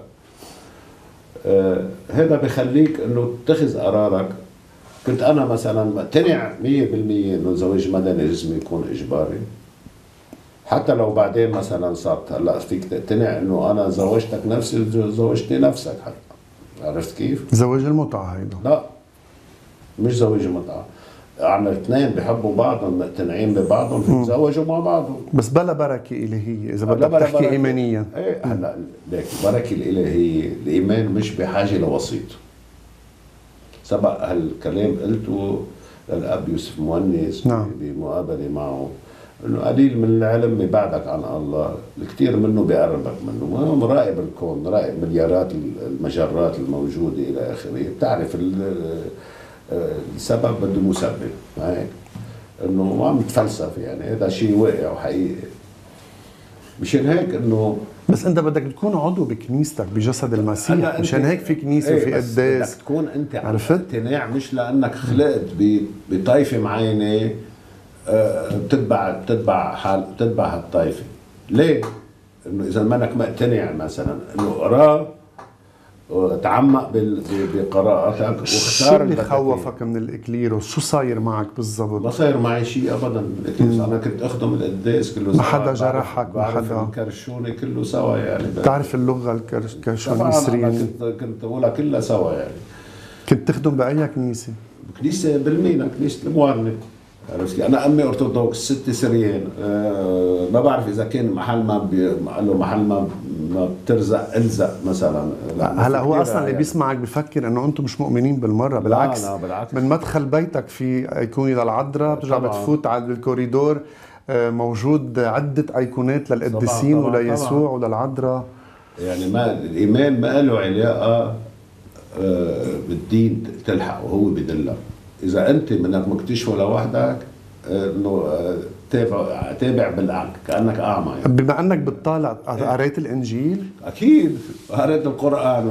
هذا بخليك انه تتخذ قرارك. كنت انا مثلا مقتنع 100% انه الزواج المدني لازم يكون اجباري، حتى لو بعدين مثلا صارت هلا فيك تقتنع انه انا زوجتك نفسي زوجتني نفسك حتى. عرفت كيف؟ زواج المتعة هيدا؟ لا مش زواج المتعة، عم اثنين بيحبوا بعضهم مقتنعين ببعضهم بيتزوجوا مع بعضهم. بس بلا بركه الهيه اذا بدك تحكي ايمانيا. ايه هلا ليك البركه الالهيه، الايمان مش بحاجه لوسيط. سبق هالكلام قلته للاب يوسف مونس بمقابله معه، انه قليل من العلم بيبعدك عن الله، الكثير منه بيقربك منه. مراقب الكون، مراقب مليارات المجرات الموجوده الى اخره، بتعرف السبب بده مسبب، هيك انه ما عم تفلسف، يعني هذا شيء واقع وحقيقي. مشان هيك انه بس انت بدك تكون عضو بكنيستك بجسد المسيح، مشان هيك في كنيسه وفي قداس. بدك تكون انت عم تقتنع، مش لانك خلقت بطائفه معينه بتتبع هالطائفه. ليه؟ انه اذا منك مقتنع مثلا انه اقرا وتعمق بقراءتك واختار. شو اللي خوفك من الاكليروس؟ شو صاير معك بالضبط؟ ما صاير معي شيء ابدا بالاكليروس. انا كنت اخدم القداس كله سوا، ما حدا جرحك، ما حدا الكرشوني كله سوا يعني. بتعرف اللغه الكرشونيسرين؟ كنت بقولها كلها سوا يعني. كنت تخدم باي كنيسه؟ كنيسه بالمينا، كنيسه الموارنه. عرفت؟ انا امي ارثوذكس، ستي سريان. ما بعرف اذا كان محل ما قال له محل ما بترزق الزق مثلا. هلا هو اصلا اللي بيسمعك بفكر انه انتم مش مؤمنين بالمره. بالعكس، لا بالعكس. من مدخل بيتك في ايقونه للعذراء، بترجع بتفوت على الكوريدور موجود عده ايقونات للقديسين وليسوع وللعذراء. يعني ما الايمان ما له علاقه بالدين تلحق، وهو بدلك. اذا انت منك مكتشفه لوحدك انه تابع بالعقل كانك اعمى يعني. بما انك بتطالع، قريت الانجيل؟ اكيد قريت القران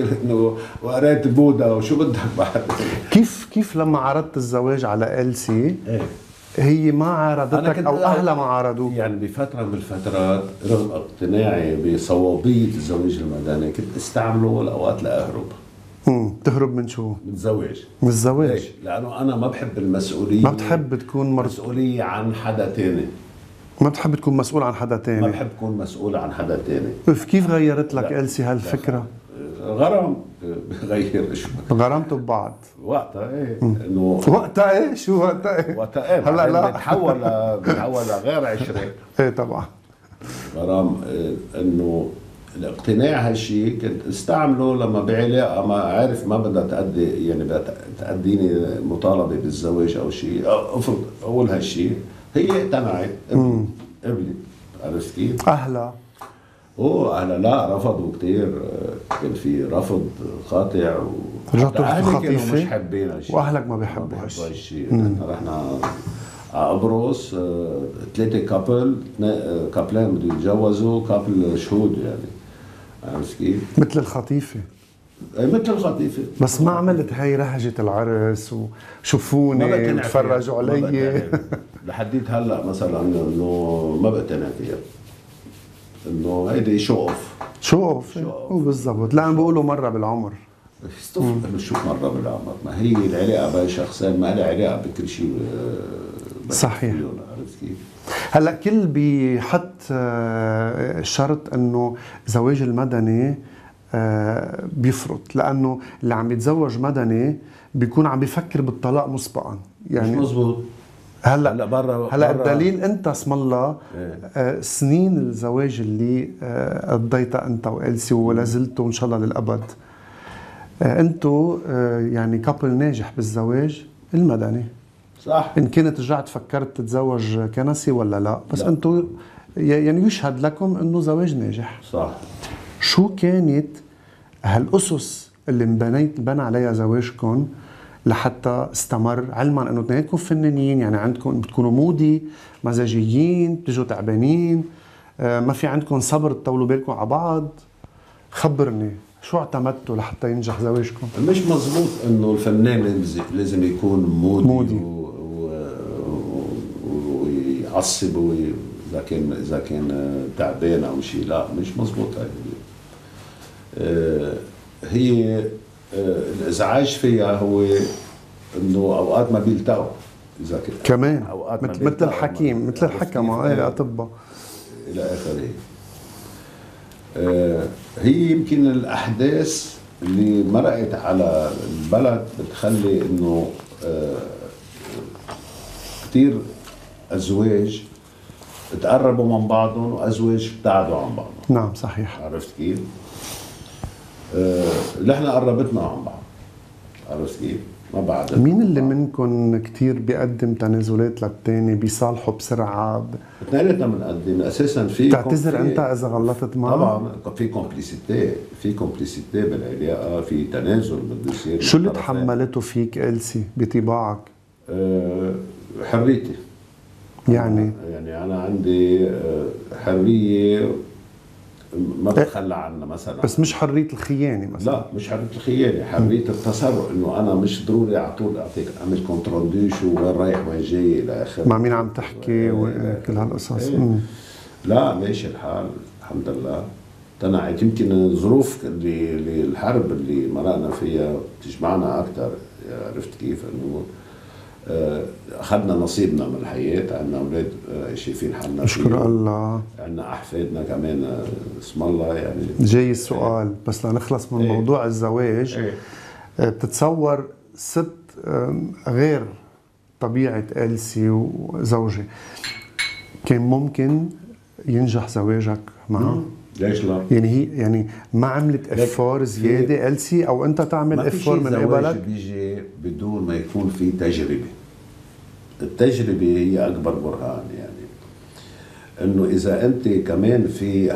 وقريت بوذا وشو بدك بعد. كيف لما عرضت الزواج على إلسي هي ما عارضتك او اهلها ما عارضوك؟ يعني بفتره من الفترات رغم اقتناعي بصوابيه الزواج المدني كنت استعمله الاوقات لاهرب. تهرب من شو؟ من الزواج. من الزواج؟ لانه انا ما بحب المسؤوليه. ما بتحب تكون مسؤوليه عن حدا تاني. ما بتحب تكون مسؤول عن حدا تاني؟ ما بحب تكون مسؤول عن حدا تاني. كيف غيرت لك إلسي هالفكره؟ غرام بغير شو غرامتوا ببعض وقتها. ايه انه وقتها ايه؟ شو وقتها ايه؟ وقتها ايه؟ هلا لا بتحول لغير عشره. ايه طبعا. غرام انه الاقتناع هالشيء كنت استعمله لما بعلاقه ما عارف ما بدها تأدي، يعني بدها تأديني مطالبه بالزواج او شيء، افرض اقول هالشيء، هي اقتنعت قبلي. عرفت كيف؟ اهلا اهلا لا رفضوا كثير، كان في رفض قاطع رجعتوا خطيفه مش حابين هالشيء واهلك ما بيحبوا هالشيء. احنا رحنا على قبرص 3 كابلين بده يتجوزوا، كابل شهود يعني. عرفت كيف؟ مثل الخطيفه. مثل الخطيفه. بس ما عملت هاي رهجه العرس وشوفوني وتفرجوا علي. لحديت هلا مثلا انه ما بقتنع فيها، انه هيدي شو اوف هو بالضبط. لا بقولوا مره بالعمر. انه شو مره بالعمر؟ ما هي العلاقه بين شخصين ما لها علاقه بكل شيء. صحيح. عرفت كيف؟ هلا كل بيحط شرط انه زواج المدني بيفرط، لانه اللي عم يتزوج مدني بيكون عم بيفكر بالطلاق مسبقا. يعني مش مزبوط. هلا الدليل انت اسم الله سنين الزواج اللي قضيتها انت وإلسي ولا زلتوا ان شاء الله للابد، انتوا يعني كابل ناجح بالزواج المدني. صح. ان كنت رجعت فكرت تتزوج كنسي ولا لا، بس انتوا يعني يشهد لكم انه زواج ناجح. صح. شو كانت هالاسس اللي انبنى عليها زواجكم لحتى استمر، علما انه اثنيناتكم فنانين، يعني عندكم بتكونوا مودي مزاجيين، بتجوا تعبانين، ما في عندكم صبر تطولوا بالكم على بعض. خبرني شو اعتمدتوا لحتى ينجح زواجكم؟ مش مزبوط انه الفنان لازم يكون مودي. ويعصب اذا كان تعبان او شيء. لا مش مزبوط هي الازعاج فيها هو انه اوقات ما بيلتقوا. اذا كمان مثل الحكيم مثل الحكم اطباء الى اخره. هي يمكن الاحداث اللي مرقت على البلد بتخلي انه كتير ازواج تقربوا من بعضهم وازواج ابتعدوا عن بعضهم. نعم صحيح. عرفت كيف؟ نحن قربتنا عن بعض. عرفت كيف؟ ما بعد. مين اللي منكم كتير بيقدم تنازلات للتاني، بيصالحوا بسرعة؟ اثنيناتنا بنقدم اساسا. في بتعتذر انت اذا غلطت معه؟ طبعا في كومبليسيتي بالعلاقه، في تنازل بده يصير. شو اللي تحملته فيك إلسي بطباعك؟ حريتي. يعني انا عندي حريه ما بتخلى عنها مثلا. بس مش حريه الخيانه مثلا؟ لا مش حريه الخيانه، حريه التصرف، انه انا مش ضروري على طول اعطيك اعمل كنترول وين رايح وين جاي الى اخره، مع مين عم تحكي وكل هالقصص. لا ماشي الحال الحمد لله. تنعت يمكن الظروف اللي الحرب اللي مرقنا فيها تجمعنا اكثر. عرفت كيف؟ انه اخذنا نصيبنا من الحياه، عندنا اولاد شايفين حالنا، اشكر الله، عندنا احفادنا كمان اسم الله. يعني جاي السؤال بس لنخلص من موضوع الزواج. بتتصور ست غير طبيعه إلسي وزوجي، كان ممكن ينجح زواجك معها؟ ليش لا؟ يعني هي يعني ما عملت افار زياده إلسي، او انت تعمل افار من قبلك؟ ما في بيجي بدون ما يكون في تجربه. التجربه هي اكبر برهان. يعني انه اذا انت كمان في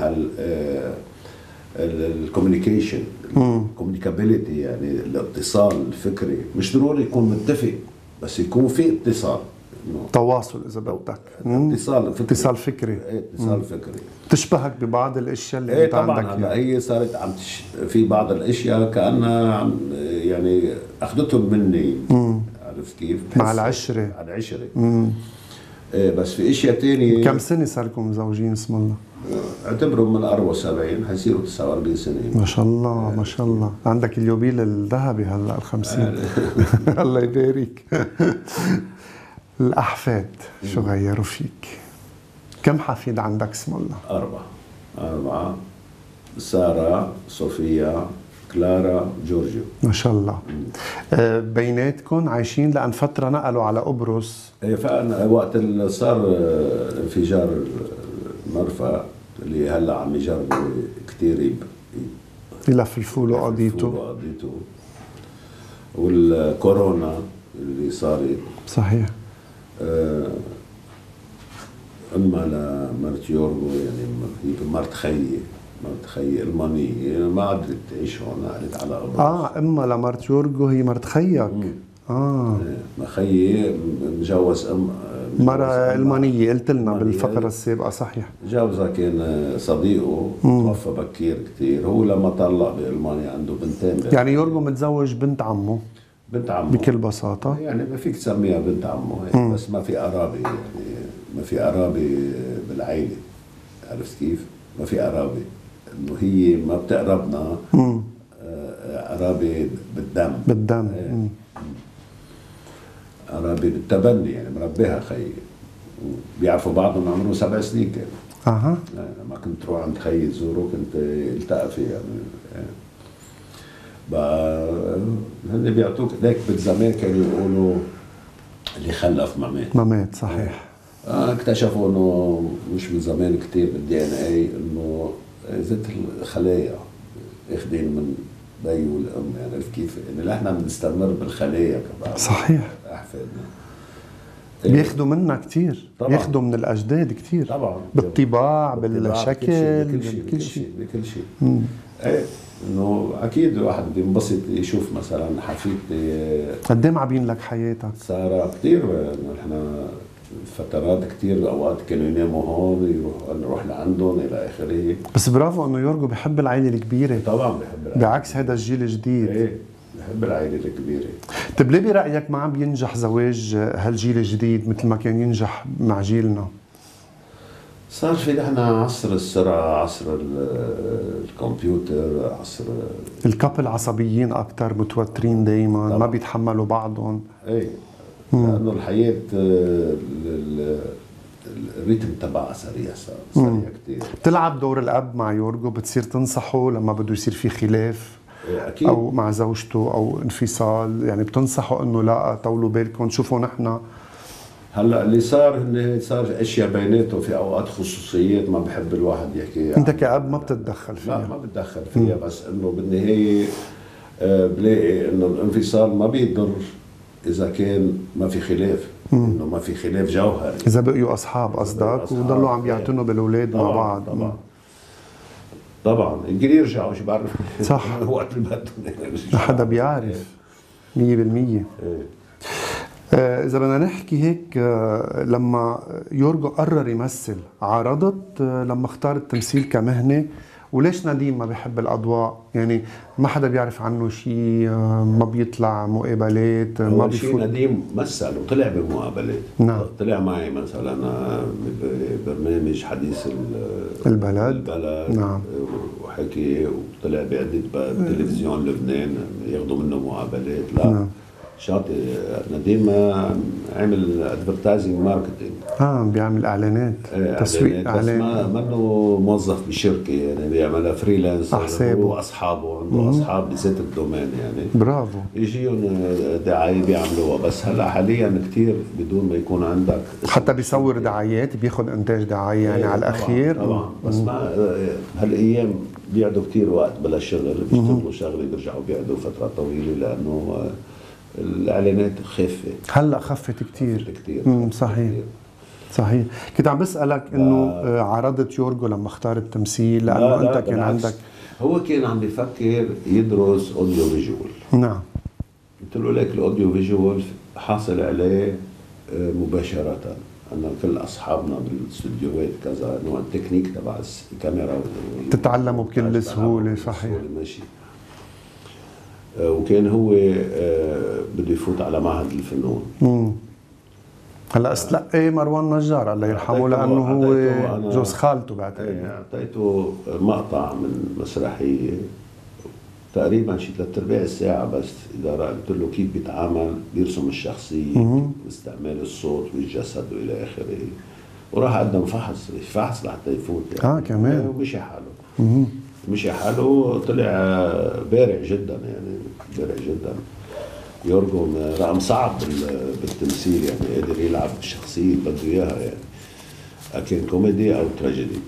الكوميونيكيشن، الكوميونيكابيلتي، يعني الاتصال الفكري، مش ضروري يكون متفق بس يكون في اتصال، تواصل اذا بدك، اتصال فكري. اتصال فكري تشبهك ببعض الاشياء اللي انت طبعا عندك. هلا هي صارت عم في بعض الاشياء كانها عم يعني اخذتهم مني. عرفت كيف؟ مع العشره. على العشره. بس في اشياء ثانيه. كم سنه صار لكم مزوجين اسم الله؟ اعتبروا من 74 حيصيروا 49 سنه. ما شاء الله ما شاء الله. عندك اليوبيل الذهبي هلا ال50. الله يبارك. الأحفاد شو غيروا فيك؟ كم حفيد عندك اسم الله؟ 4. سارة، صوفيا، كلارا، جورجيو. ما شاء الله. بيناتكم عايشين لأن فترة نقلوا على قبرص. وقت اللي صار انفجار المرفأ اللي هلا عم يجربوا كثير يلفلفوا له قضيته، والكورونا اللي صارت. صحيح. اما لمرت يورغو، يعني هي مرت خيي المانية، يعني ما قدرت تعيش هون، قعدت على قبرص. اما لمرت يورغو هي مرت خيك. ما خيي مجوز مرة المانية، قلت لنا بالفقرة السابقة. صحيح. جوزها كان صديقه، توفى بكير كثير. هو لما طلق بألمانيا عنده بنتين. يعني يورغو متزوج بنت عمه بكل بساطة. يعني ما فيك تسميها بنت عمه، بس ما في قرابة. يعني ما في قرابة بالعائلة. عرفت كيف؟ ما في قرابة، انه هي ما بتقربنا قرابة بالدم. قرابة بالتبني، يعني مربيها خيي. بيعرفوا بعضهم من عمره 7 سنين كان. يعني لما كنت تروح عند خيي تزوره كنت التقى فيه. يعني بقى هن بيعطوك ليك بالزمان كانوا يقولوا اللي خلف ما مات. صحيح. اكتشفوا انه مش من زمان كتير بالدي ان اي انه زيت الخلايا اخذين من بي والام. يعني عرفت كيف؟ يعني نحن بنستمر بالخلايا كمان. صحيح. احفادنا بياخذوا منا كثير، بياخذوا من الاجداد كثير طبعا، بالطباع، بالشكل، بكل شيء. ايه انه اكيد الواحد بينبسط يشوف مثلا حفيدتي. قد ايه معبين لك حياتك؟ سارة كثير. نحن فترات كثير اوقات كانوا يناموا هون، نروح لعندهم الى اخره. بس برافو انه يورغو بحب العائله الكبيره. طبعا بحب العائله، بعكس هذا الجيل الجديد. ايه بحب العائله الكبيره. طيب ليه برايك ما عم بينجح زواج هالجيل الجديد مثل ما كان ينجح مع جيلنا؟ صار في نحن عصر السرعه، عصر الكمبيوتر، عصر الكابل عصبيين اكثر، متوترين دائما، ما بيتحملوا بعضهم. ايه لانه الحياه الريتم تبعها سريع، سريع كثير. بتلعب دور الاب مع يورغو، بتصير تنصحه لما بده يصير في خلاف أكيد. او مع زوجته او انفصال، يعني بتنصحه انه لا طولوا بالكم، شوفوا نحن هلا اللي صار انه صار اشياء بيناتهم في اوقات خصوصيات ما بحب الواحد يحكي انت كأب ما بتتدخل فيها؟ لا ما بتدخل فيها، بس انه بالنهايه بلاقي انه الانفصال ما بيضر اذا كان ما في خلاف، انه ما في خلاف جوهري. اذا بقيوا اصحاب قصدك وضلوا عم يعتنوا بالاولاد مع بعض. طبعا يمكن يرجعوا، شو بعرف صح وقت اللي بدهم ما حدا بيعرف 100%. إذا بدنا نحكي هيك، لما يورغو قرر يمثل عارضت لما اختار التمثيل كمهنة؟ وليش نديم ما بيحب الأضواء؟ يعني ما حدا بيعرف عنه شيء، ما بيطلع مقابلات، ما بيفوت. نديم مثل وطلع بمقابلات. نعم. طلع معي مثلا ببرنامج حديث البلد. نعم. وحكي، وطلع بعدة بتلفزيون لبنان ياخذوا منه مقابلات. لا نعم. شاطر نديم، عمل ادفرتايزنج ماركتينج. بيعمل اعلانات، تسويق اعلان، بس ما منه موظف بشركه، يعني بيعملها فريلانس. هو اصحابه عنده اصحاب بذات الدومين، يعني برافو يجيهم دعايه بيعملوها. بس هلا حاليا كثير بدون ما يكون عندك حتى بيصور دعايات، بياخذ انتاج دعايه يعني على الاخير. طبعا بس ما هالايام بيقعدوا كثير وقت بلا شغل، بيشتغلوا شغله بيرجعوا بيقعدوا فتره طويله، لانه الاعلانات خفت. هلا خفت كثير. صحيح كتير. صحيح. كنت عم بسألك انه عرضت يورغو لما اختار التمثيل لانه انت كان عندك، هو كان عم بيفكر يدرس اوديو فيجوال. نعم. قلت له لك الاوديو فيجوال حاصل عليه مباشرة. أنا كل أصحابنا بالاستديوهات كذا نوع التكنيك تبع الكاميرا تتعلموا بكل سهولة. صحيح. ماشي. وكان هو بده يفوت على معهد الفنون. هلا استلقي مروان نجار الله يرحمه، لانه هو جوز خالته بعتقد. اعطيته مقطع من مسرحيه تقريبا شي 3/4 ساعه، بس اذا قلت له كيف بيتعامل، بيرسم الشخصيه، باستعمال الصوت والجسد والى اخره، وراح قدم فحص لحتى يفوت يعني. كمان. ومشي حاله. مشي حاله، طلع بارع جدا، يعني بارع جدا. يورغو رقم صعب بالتمثيل، يعني قادر يلعب الشخصية اللي بده اياها، يعني كان كوميدي او تراجيدي.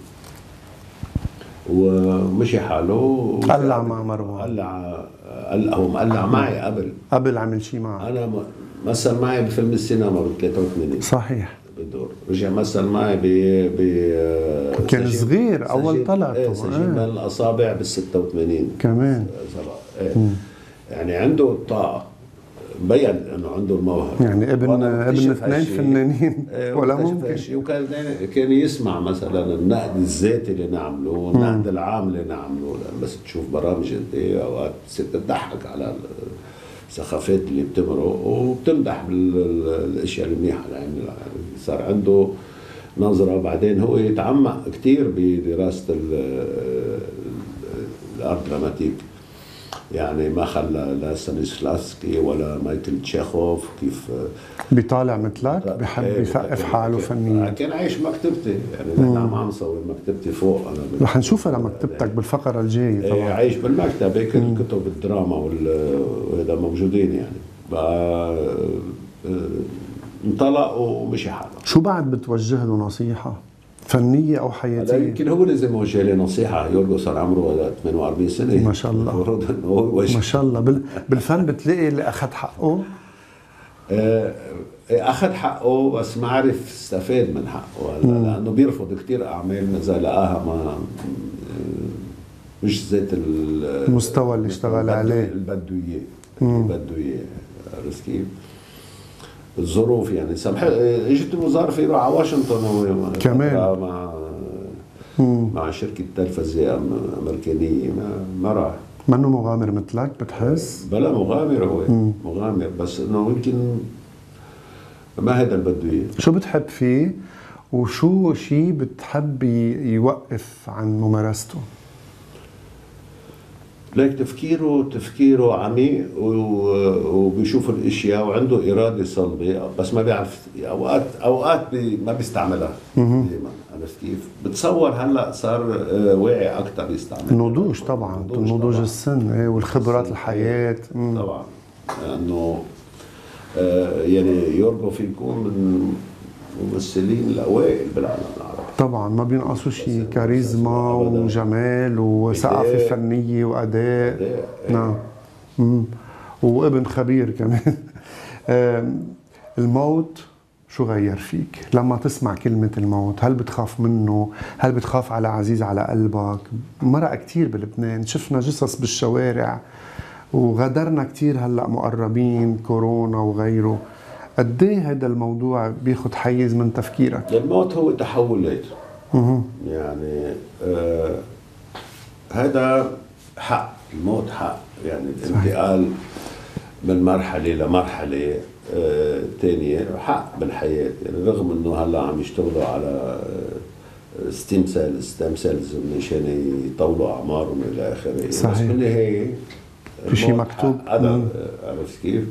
ومشي حاله قلع مع مروان. هو مقلع معي قبل عمل شيء معه. انا مثل معي بفيلم السينما ب 83. صحيح. بدور رجع مثل معي كان صغير اول طلعته. سجين بين الاصابع بال 86 كمان. يعني عنده الطاقه، مبين انه عنده الموهبه، يعني ابن اثنين فنانين ولا ممكن. وكان يسمع مثلا النقد الذاتي اللي نعمله والنقد العام اللي نعمله، بس تشوف برامج انت اوقات بتصير تضحك على السخافات اللي بتمرق وبتمدح بالاشياء المنيحه اللي عملها. يعني صار عنده نظره. بعدين هو يتعمق كثير بدراسه الارت دراماتيك، يعني ما خلى لا ستانيسلافسكي ولا مايكل تشيخوف كيف بيطالع مثلك، بحب يثقف حاله فنيا. كان عايش مكتبتي، يعني نحن عم نصور مكتبتي فوق. انا رح نشوفها لمكتبتك بالفقره الجايه طبعا. عايش بالمكتبه، كل كتب الدراما وهذا موجودين، يعني بقى انطلق ومشي حاله. شو بعد بتوجه له نصيحه فنيه او حياتيه؟ يمكن هو لازم يوجه لي نصيحه. يورغو صار عمره 48 سنه ما شاء الله. المفروض انه هو ما شاء الله. بالفن بتلاقي اللي اخذ حقه. اخذ حقه، بس ما عرف استفاد من حقه هلا، لانه بيرفض كثير اعمال اذا لقاها ما مش ذات المستوى اللي اشتغل عليه اللي بده اياه. عرفت كيف؟ الظروف يعني سمح. اجت ظرف يروح على واشنطن هو كمان مع شركه تلفزيون امريكانيه، ما راح. منه مغامر مثلك بتحس؟ بلا مغامر هو. مغامر، بس انه يمكن ما هذا اللي بده اياه. شو بتحب فيه وشو شيء بتحب يوقف عن ممارسته؟ ليك تفكيره عميق وبيشوف الاشياء وعنده اراده صلبه، بس ما بيعرف اوقات ما بيستعملها دائما. عرفت كيف؟ بتصور هلا صار واعي اكثر يستعمل النضوج طبعا، نضوج السن والخبرات الحياه طبعا. لانه يعني يورغو في يكون من الممثلين الاوائل بالعالم العربي. طبعا ما بينقصوا شيء، كاريزما وجمال وثقافه فنيه واداء. نعم. وابن خبير كمان. الموت شو غير فيك لما تسمع كلمة الموت؟ هل بتخاف منه؟ هل بتخاف على عزيز على قلبك؟ مرق كتير بلبنان، شفنا جثث بالشوارع وغدرنا كتير هلأ مقربين، كورونا وغيره. قد ايه هذا الموضوع بياخد حيز من تفكيرك؟ الموت هو تحولات. يعني هذا حق، الموت حق، يعني الانتقال من مرحلة لمرحلة تانية حق بالحياة. يعني رغم انه هلا عم يشتغلوا على ستيم سيلز مشان يطولوا اعمارهم الى اخره، صحيح. بس بالنهاية في شيء مكتوب. عرفت كيف؟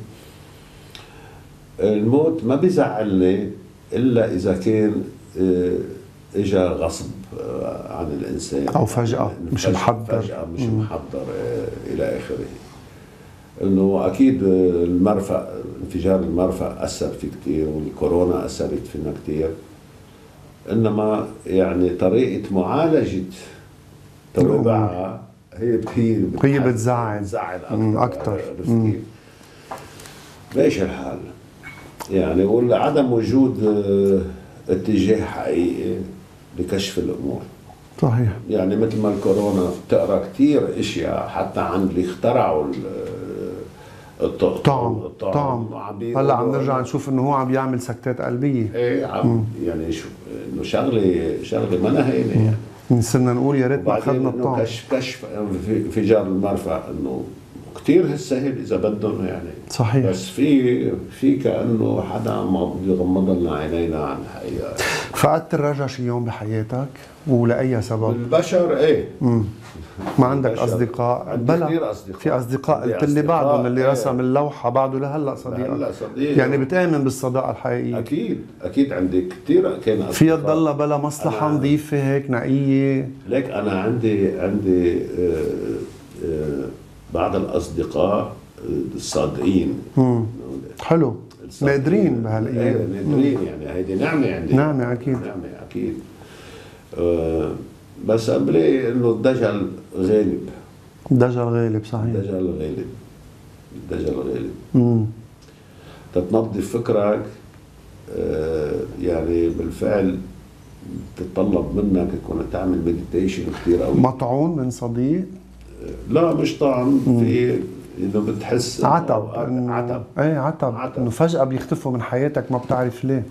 الموت ما بيزعلني الا اذا كان اجا غصب عن الانسان او فجأة مش محضر، فجأة مش محضر الى اخره. انه اكيد المرفأ، انفجار المرفأ اثر في كثير، والكورونا اثرت فينا كثير، انما يعني طريقة معالجة توابعها هي بتزعل اكثر. ماشي الحال يعني. وعدم وجود اتجاه حقيقي لكشف الامور. صحيح. يعني مثل ما الكورونا بتقرا كثير اشياء حتى عن اللي اخترعوا الطعم. هلا عم نرجع نشوف انه هو عم يعمل سكتات قلبيه. ايه عم يعني شو انه شغله ما هينه يعني. صرنا نقول يا ريت ما اخذنا الطعم. كشف انفجار المرفأ انه كثير سهل اذا بدهم يعني. صحيح. بس في كانه حدا عم يغمض لنا عينينا عن الحقيقه. فقدت الرجا شي يوم بحياتك ولاي سبب؟ البشر ايه. ما عندك اصدقاء؟ بلا كثير اصدقاء. في اصدقاء قلت لي بعضهم اللي رسم اللوحه بعده لهلا صديق. يعني بتآمن بالصداقه الحقيقيه؟ اكيد عندي كثير كان اصدقاء. فيها تضلها بلا مصلحه نظيفه هيك نقيه؟ ليك انا عندي بعض الاصدقاء الصادقين. حلو. نادرين بهالايام. نادرين يعني. هيدي نعمه عندي. نعمه اكيد. نعمه اكيد. بس بلاقي انه الدجل غالب. الدجل غالب. صحيح. الدجل غالب. تتنظف فكرك يعني بالفعل تتطلب منك يكون تعمل مديتيشن كثير قوي. مطعون من صديق؟ لا مش طعن، في انه بتحس عتب. عتب انه فجأة بيختفوا من حياتك ما بتعرف ليه.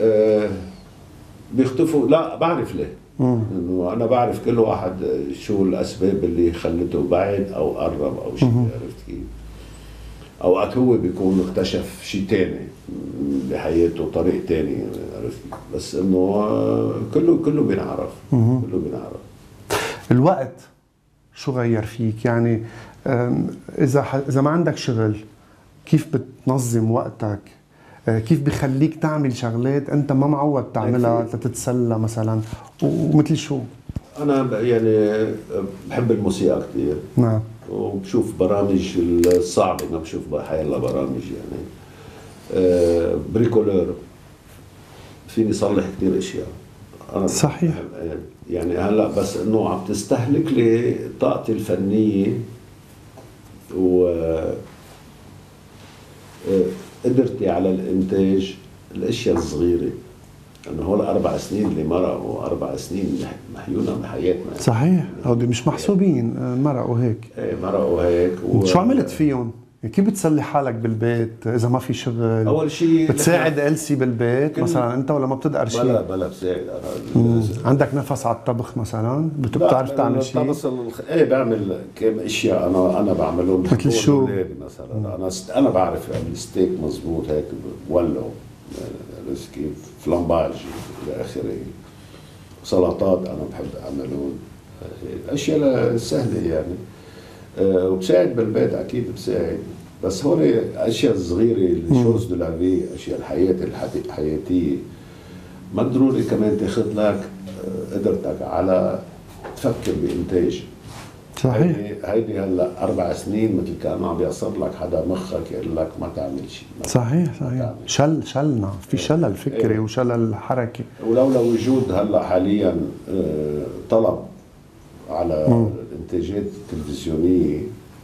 بيختفوا. لا بعرف ليه. انه انا بعرف كل واحد شو الاسباب اللي خلته بعد او قرب او شيء. عرفت كيف؟ اوقات هو بيكون اكتشف شيء ثاني بحياته، طريق ثاني. عرفت كيف؟ بس انه كله بينعرف. كله بينعرف. الوقت شو غير فيك؟ يعني اذا ما عندك شغل كيف بتنظم وقتك؟ كيف بخليك تعمل شغلات انت ما معود تعملها لتتسلى مثلا؟ ومثل شو؟ انا يعني بحب الموسيقى كثير. نعم. وبشوف برامج الصعبه، ما بشوف حيلا برامج يعني. بريكولور، فيني صلح كثير اشياء. أنا صحيح. يعني هلا بس انه عم تستهلك لي طاقتي الفنيه و قدرتي على الانتاج الاشياء الصغيره. انه هول 4 سنين اللي مرقوا 4 سنين محيونا بحياتنا. صحيح. هودي مش محسوبين، مرقوا هيك. ايه مرقوا هيك. شو عملت فيهم؟ كيف بتسلي حالك بالبيت اذا ما في شغل؟ اول شيء بتساعد إلسي بالبيت مثلا انت ولا ما بتقدر شيء؟ بلا بساعد انا. عندك نفس على الطبخ مثلا؟ بتعرف تعمل شيء؟ ايه بعمل كم اشياء انا بعملهم. مثل شو؟ مثلا انا بعرف اعمل ستيك مزبوط هيك بولعه كيف، فلامباج الى اخره. سلطات انا بحب اعملهم، اشياء سهله يعني. وبساعد بالبيت اكيد بساعد. بس هون اشياء صغيره، الشوز دو لافي، اشياء الحياه الحياتيه ما ضروري كمان تاخذ لك قدرتك على تفكر بانتاج. صحيح. هيدي هلا 4 سنين مثل كانه عم يقصر لك حدا مخك يقول لك ما تعمل شيء. صحيح. شلنا في شلل فكري وشلل حركي. ولولا وجود هلا حاليا طلب على الانتاجات التلفزيونيه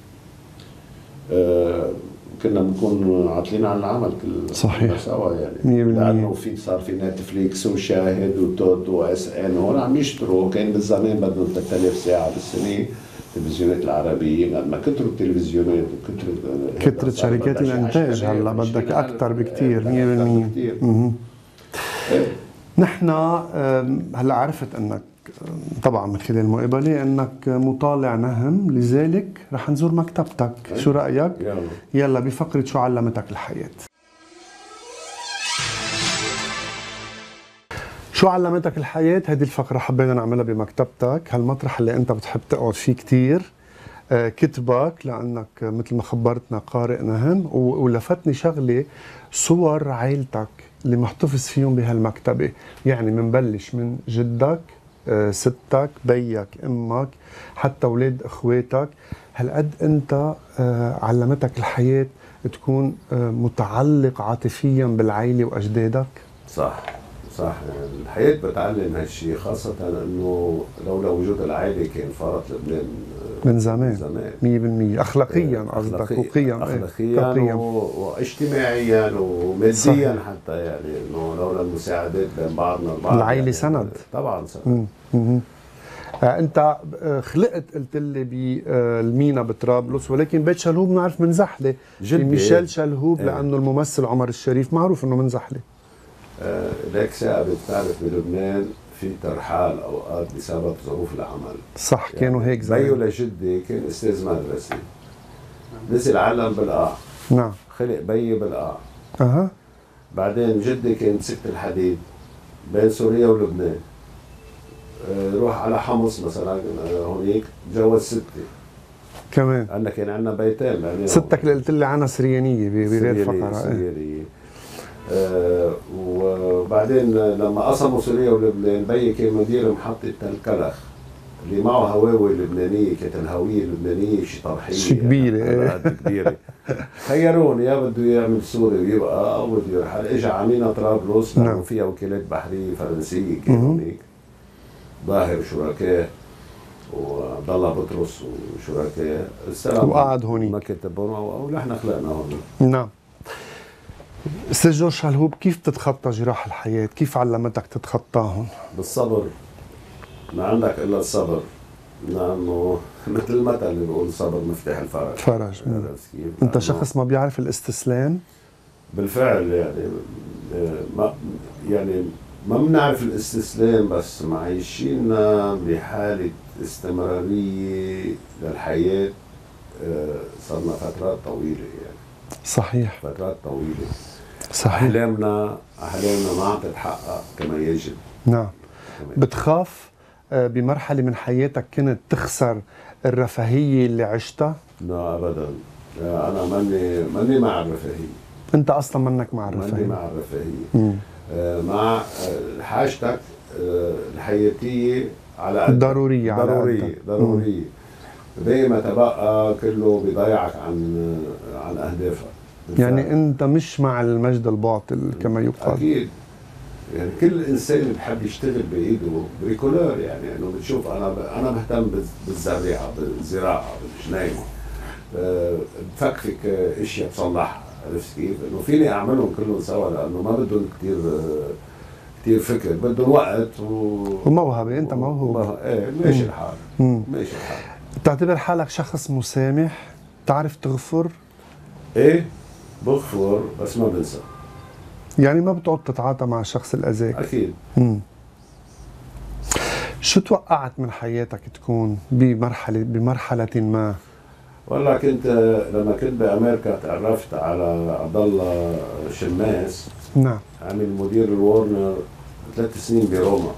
كنا بنكون عاطلين عن العمل صحيح سوا يعني، لانه صار في نتفليكس وشاهد وتوت واس ان هون عم يشتروا. كان بالزمان بدهم 3000 ساعه بالسنه التلفزيونات العربيه، لما كثروا التلفزيونات كثرت شركات الانتاج هلا بدك اكثر بكثير 100%. نحن هلا عرفت انك طبعا من خلال المقابله انك مطالع نهم، لذلك رح نزور مكتبتك. شو رايك؟ يلا بفقره شو علمتك الحياه. شو علمتك الحياه؟ هذه الفقره حبينا نعملها بمكتبتك، هالمطرح اللي انت بتحب تقعد فيه كثير. كتبك لانك مثل ما خبرتنا قارئ نهم، ولفتني شغله صور عائلتك اللي محتفظ فيهم بهالمكتبه، يعني منبلش من جدك، ستك، بيك، امك، حتى اولاد اخواتك. هالقد انت علمتك الحياه تكون متعلق عاطفيا بالعائله واجدادك. صح يعني الحياه بتعلم هالشيء، خاصه انه لولا وجود العائله كان فرط لبنان من زمان 100%. اخلاقيا قصدك وقيم. اخلاقيا واجتماعيا وماديا حتى، يعني انه لولا المساعدات بين بعضنا البعض العائله يعني سند. طبعا سند. انت خلقت قلت لي بالمينا بطرابلس، ولكن بيت شلهوب بنعرف من زحله. ميشيل شلهوب لانه الممثل عمر الشريف معروف انه من زحله. ليك ثابت بتعرف بلبنان في ترحال اوقات بسبب ظروف العمل. صح يعني كانوا هيك زمان. بيو لجدي كان استاذ مدرسي، نزل علم بالقاع. نعم. خلق بيي بالقاع. بعدين جدي كان سكة الحديد بين سوريا ولبنان. روح على حمص مثلا هونيك تجوز ستي كمان. عندنا كان عندنا بيتين يعني. ستك اللي قلت لي عنها سريانيه بغير فقره. سريانيه. وبعدين لما قسموا سوريا ولبنان بيي كان مدير محطة تل كلخ اللي معه هواوي لبنانية، كانت الهوية اللبنانية شيء طرحية شيء كبيرة يعني كبيرة. خيروني يا بده يعمل سوري ويبقى او بده يرحل. اجى عمينا طرابلس لانه فيها وكالات بحرية فرنسية كانوا هنيك، باهر وشركاء وعبد الله بطرس وشركاء، وقعد هونيك مكتبهم ونحن خلقنا هون. نعم. استاذ جورج شلهوب، كيف تتخطى جراح الحياة؟ كيف علمتك تتخطاهم؟ بالصبر، ما عندك الا الصبر، لانه مثل المثل اللي بيقول الصبر مفتاح الفرج. انت شخص ما بيعرف الاستسلام؟ بالفعل يعني ما بنعرف الاستسلام، بس معيشيننا بحالة استمرارية للحياة صرنا فترات طويلة يعني. صحيح. فترات طويلة. صحيح. أحلامنا ما عم تتحقق كما يجب. نعم. بتخاف بمرحلة من حياتك كنت تخسر الرفاهية اللي عشتها؟ لا أبدا، أنا ماني مع الرفاهية. أنت أصلا منك مع الرفاهية؟ ماني مع الرفاهية. مع حاجتك الحياتية على ضرورية. ضرورية. باقي ما تبقى كله بيضيعك عن أهدافك. يعني أنت مش مع المجد الباطل كما يقال. أكيد، يعني كل انسان بحب يشتغل بايده بريكولور، يعني انه بتشوف انا بهتم بالزراعه بالجناين، بفكفك اشياء بصلحها، عرفت كيف؟ انه فيني اعملهم كلهم سوا، لانه ما بدهم كثير فكر، بدهم وقت وموهبه. انت موهوب. ايه ماشي الحال. ماشي الحال. بتعتبر حالك شخص مسامح؟ تعرف تغفر؟ ايه بغفر بس ما بنسى. يعني ما بتقعد تتعاطى مع الشخص اللي اذاك؟ اكيد. شو توقعت من حياتك تكون بمرحلة ما؟ والله لما كنت بامريكا تعرفت على عبد الله شماس. نعم. عامل مدير الورنر 3 سنين بروما.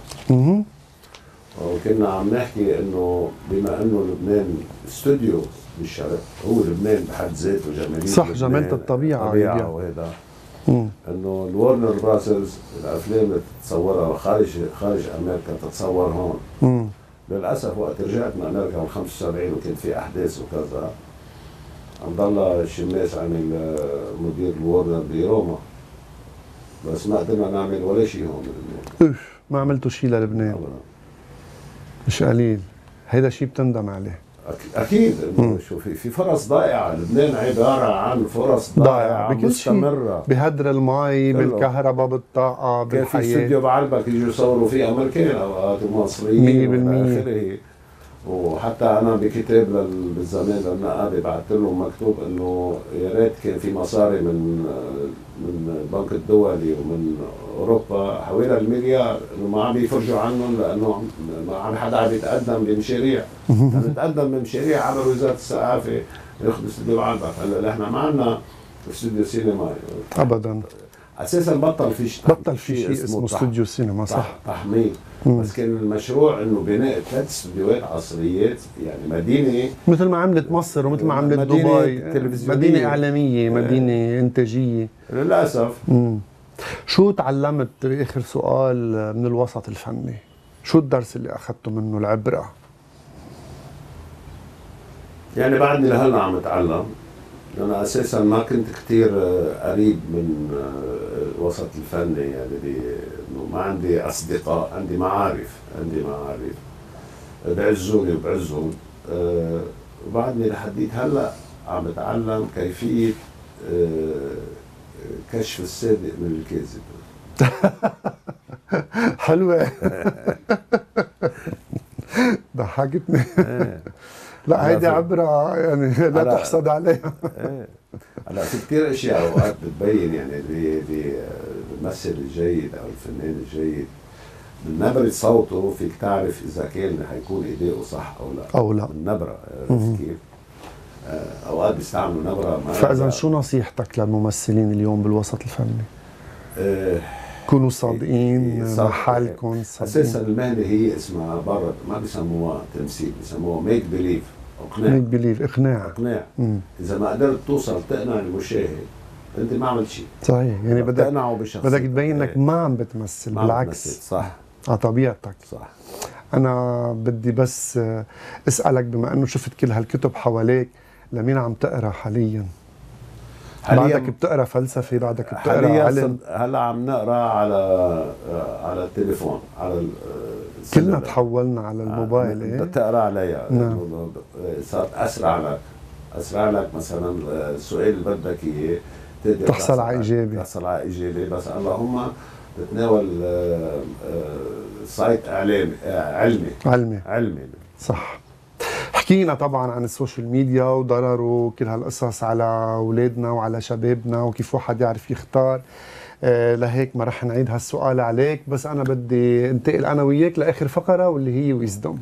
وكنا عم نحكي انه بما انه لبنان استوديو بالشرق، هو لبنان بحد ذاته جمالية. صح، جمالة الطبيعة وهذا. انه الورنر براسرز الافلام اللي تتصورها خارج امريكا تتصور هون. للاسف وقت رجعت من امريكا من 75 وكنت في احداث وكذا، عبد الله الشماس عمل مدير الورنر بروما، بس ما قدرنا نعمل ولا شيء هون بلبنان. ما عملتوا شيء للبنان مش قليل، هيدا شيء بتندم عليه. اكيد انه شو في فرص ضائعه، لبنان عباره عن فرص ضائعه بكل مستمره، بهدر المي، بالكهرباء، بالطاقه، بالحياه. كان في بالحياه. استوديو بعلبك يجوا يصوروا فيه امريكان اوقات ومصريين 100%. اخره. وحتى انا بكتاب بالزمان للنقابه بعثت لهم مكتوب انه يا ريت كان في مصاري من البنك الدولي ومن اوروبا حوالي المليار، انه ما عم يفرجوا عنهم لانه ما عم حدا عم يتقدم بمشاريع. عم يتقدم بمشاريع عبر وزاره الثقافه ياخذوا استوديو بعلبك. هلا نحن ما عندنا استوديو سينما ابدا، اساسا بطل في شيء اسمه استوديو سينما، صح، تحميل. بس كان المشروع انه بناء 3 استوديوهات عصريات، يعني مدينه مثل ما عملت مصر ومثل ما عملت دبي، مدينه اعلاميه، مدينه انتاجيه. للاسف. شو تعلمت اخر سؤال من الوسط الفني؟ شو الدرس اللي اخذته منه، العبره؟ يعني بعدني لهلا عم اتعلم. أنا أساساً ما كنت كتير قريب من الوسط الفني، يعني إنه ما عندي أصدقاء، عندي معارف بعزوني وبعزهم. وبعدني لحديت هلا عم بتعلم كيفية كشف الصادق من الكاذب. حلوة. ضحكتني. لا هيدي عبرة يعني لا تحسد عليها. هلا في كثير اشياء اوقات بتبين، يعني الممثل الجيد او الفنان الجيد من نبرة صوته فيك تعرف اذا كان حيكون اداؤه صح او لا. من نبرة، عرفت كيف؟ اوقات بيستعملوا نبرة ما. فاذا شو نصيحتك للممثلين اليوم بالوسط الفني؟ كونوا صادقين مع حالكم. اساسا المهنه هي اسمها برا ما بيسموها تمثيل، بيسموها ميك بليف، اقناع. ميك بليف، اقناع. اذا ما قدرت توصل تقنع المشاهد انت ما عملت شيء. صحيح، يعني بدك تقنعه بشخصيتك، بدك تبين انك ما عم بتمثل، بالعكس. صح، طبيعتك. صح. انا بدي بس اسالك، بما انه شفت كل هالكتب حواليك، لمين عم تقرا حاليا؟ بعدك بتقرا فلسفه، بعدك بتقرا علم؟ هلا عم نقرا على التليفون، على كلنا تحولنا على الموبايل. بدك تقرا عليها. نعم. صارت اسرع لك مثلا السؤال اللي بدك اياه تحصل على اجابه. بس اللهم تتناول سايت علمي. صح. حكينا طبعا عن السوشيال ميديا وضرره وكل هالقصص على اولادنا وعلى شبابنا، وكيف واحد يعرف يختار. لهيك ما رح نعيد هالسؤال عليك، بس انا بدي انتقل انا وياك لاخر فقره واللي هي ويزدم.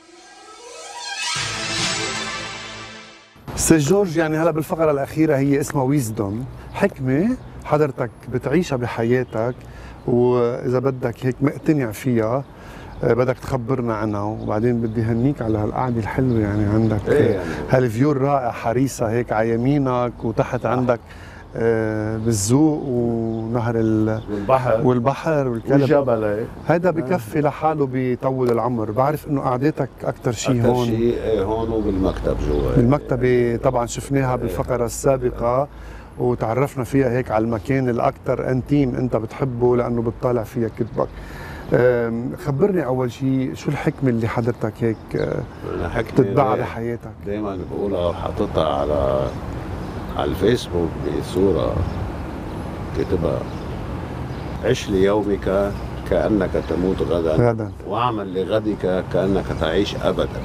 سي جورج، يعني هلا بالفقره الاخيره هي اسمها ويزدم، حكمه حضرتك بتعيشها بحياتك، واذا بدك هيك مقتنع فيها بدك تخبرنا عنها. وبعدين بدي هنيك على هالقعده الحلوه، يعني عندك هالفيو الرائع، حريصه هيك على يمينك، وتحت عندك بالذوق ونهر والبحر والكلب والجبل. هذا بكفي لحاله بيطول العمر. بعرف انه قعدتك اكثر شيء هون. اكثر شيء هون وبالمكتب جوا. بالمكتبه طبعا شفناها بالفقره السابقه، وتعرفنا فيها هيك على المكان الاكثر انتيم انت بتحبه لانه بتطالع فيها كتبك. خبرني اول شيء، شو الحكمه اللي حضرتك هيك بتتبعها بحياتك؟ دائما بقولها وحاططها على الفيسبوك بصوره كتبها: عش ليومك كانك تموت غدا واعمل لغدك كانك تعيش ابدا.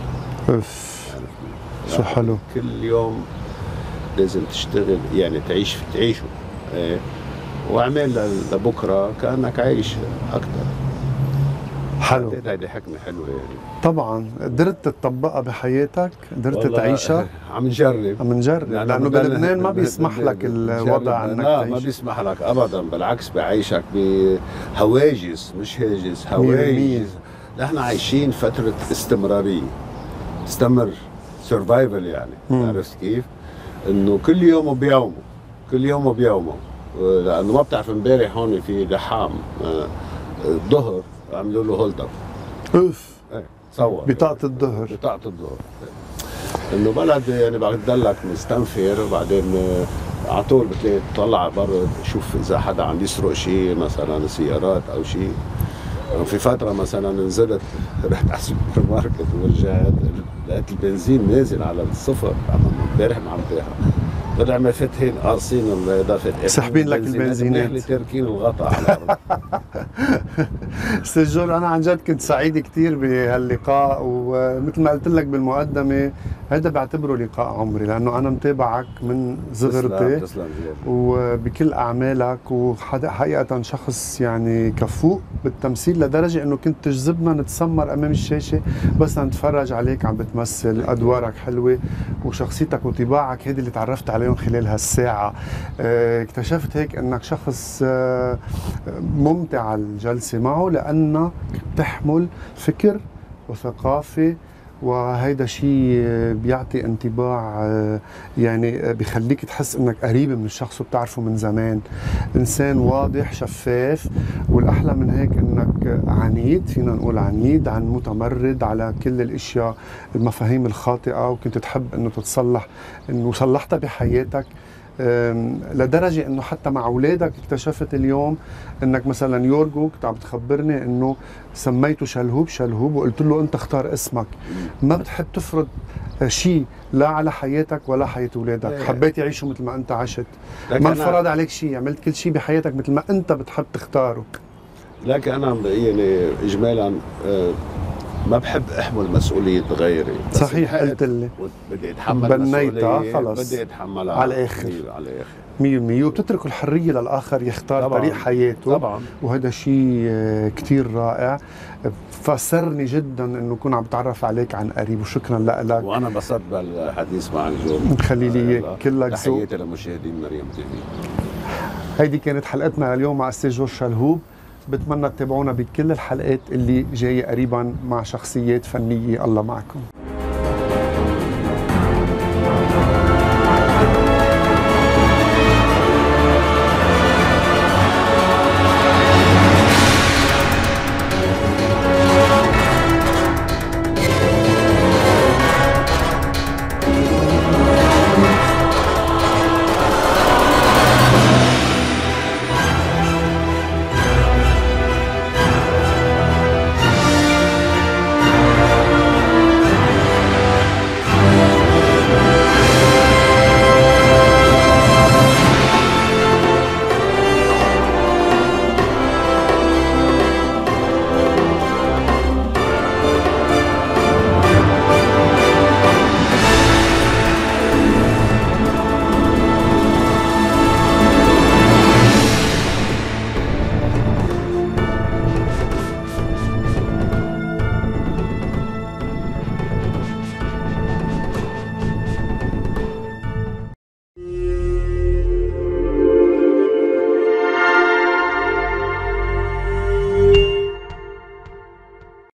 شو حلو. كل يوم لازم تشتغل، يعني تعيشه. واعمل لبكره كانك عايش اكثر. حلو. هيدي حكمه حلوه يعني. طبعا قدرت تطبقها بحياتك؟ قدرت تعيشها؟ عم نجرب لانه بلبنان ما بيسمح لك الوضع انك تعيش. ما بيسمح لك ابدا، بالعكس بعيشك بهواجس، مش هاجس، هواجس. نحن عايشين فتره استمراريه، استمر سرفايفل، يعني عرفت كيف؟ انه كل يوم وبيومه، لانه ما بتعرف امبارح هون في لحام الظهر عملوا له هولد اب. تصور بطاقة الظهر. بطاقة الظهر انه بلد يعني بتضلك مستنفر، وبعدين على طول بتلاقي تطلع برا تشوف اذا حدا عم يسرق شيء مثلا سيارات او شيء. في فترة مثلا نزلت رحت على السوبر ماركت ورجعت لقيت البنزين نازل على الصفر، امبارح ما عم بيعها، طلع مفتحين قاصين الاضافه، سحبين لك البنزينات، تاركين الغطاء على الارض. استاذ جورج، انا عن جد كنت سعيد كثير بهاللقاء، ومثل ما قلت لك بالمقدمه هذا بعتبره لقاء عمري، لانه انا متابعك من صغرتي. تسلم وبكل اعمالك، وحقيقه شخص يعني كفؤ بالتمثيل لدرجه انه كنت تجذبنا نتسمر امام الشاشه بس نتفرج عليك عم بتمثل. ادوارك حلوه وشخصيتك وطباعك هذه اللي تعرفت عليهم خلال هالساعه. اكتشفت هيك انك شخص ممتع الجلسه معه، لانك بتحمل فكر وثقافه، وهيدا شيء بيعطي انطباع يعني بخليك تحس انك قريب من الشخص وبتعرفه من زمان. انسان واضح شفاف، والاحلى من هيك انك عنيد، فينا نقول عنيد عن متمرد على كل الاشياء المفاهيم الخاطئه، وكنت تحب انه تتصلح، انه صلحتها بحياتك لدرجه انه حتى مع اولادك اكتشفت اليوم انك مثلا يورجو كنت عم تخبرني انه سميته شلهوب وقلت له انت اختار اسمك، ما بتحب تفرض شيء لا على حياتك ولا حياه اولادك، حبيت يعيشوا مثل ما انت عشت، ما انفرض عليك شيء، عملت كل شيء بحياتك مثل ما انت بتحب تختاره. لكن انا يعني اجمالا ما بحب احمل مسؤوليه غيري. صحيح، قلت لي بدي اتحمل مسؤوليه، خلص بدي اتحملها على الاخر 100%، وبتترك الحريه للاخر يختار طريق حياته طبعا. وهذا شيء كثير رائع. فسرني جدا انه كون عم بتعرف عليك عن قريب، وشكرا لك. وانا انبسطت بالحديث معك جو، خلي لي كلك ذوق. تحياتي لمشاهدين مريم تي في. هيدي كانت حلقتنا اليوم مع استاذ جورج شلهوب. بتمنى تتابعونا بكل الحلقات اللي جايه قريبا مع شخصيات فنيه. الله معكم.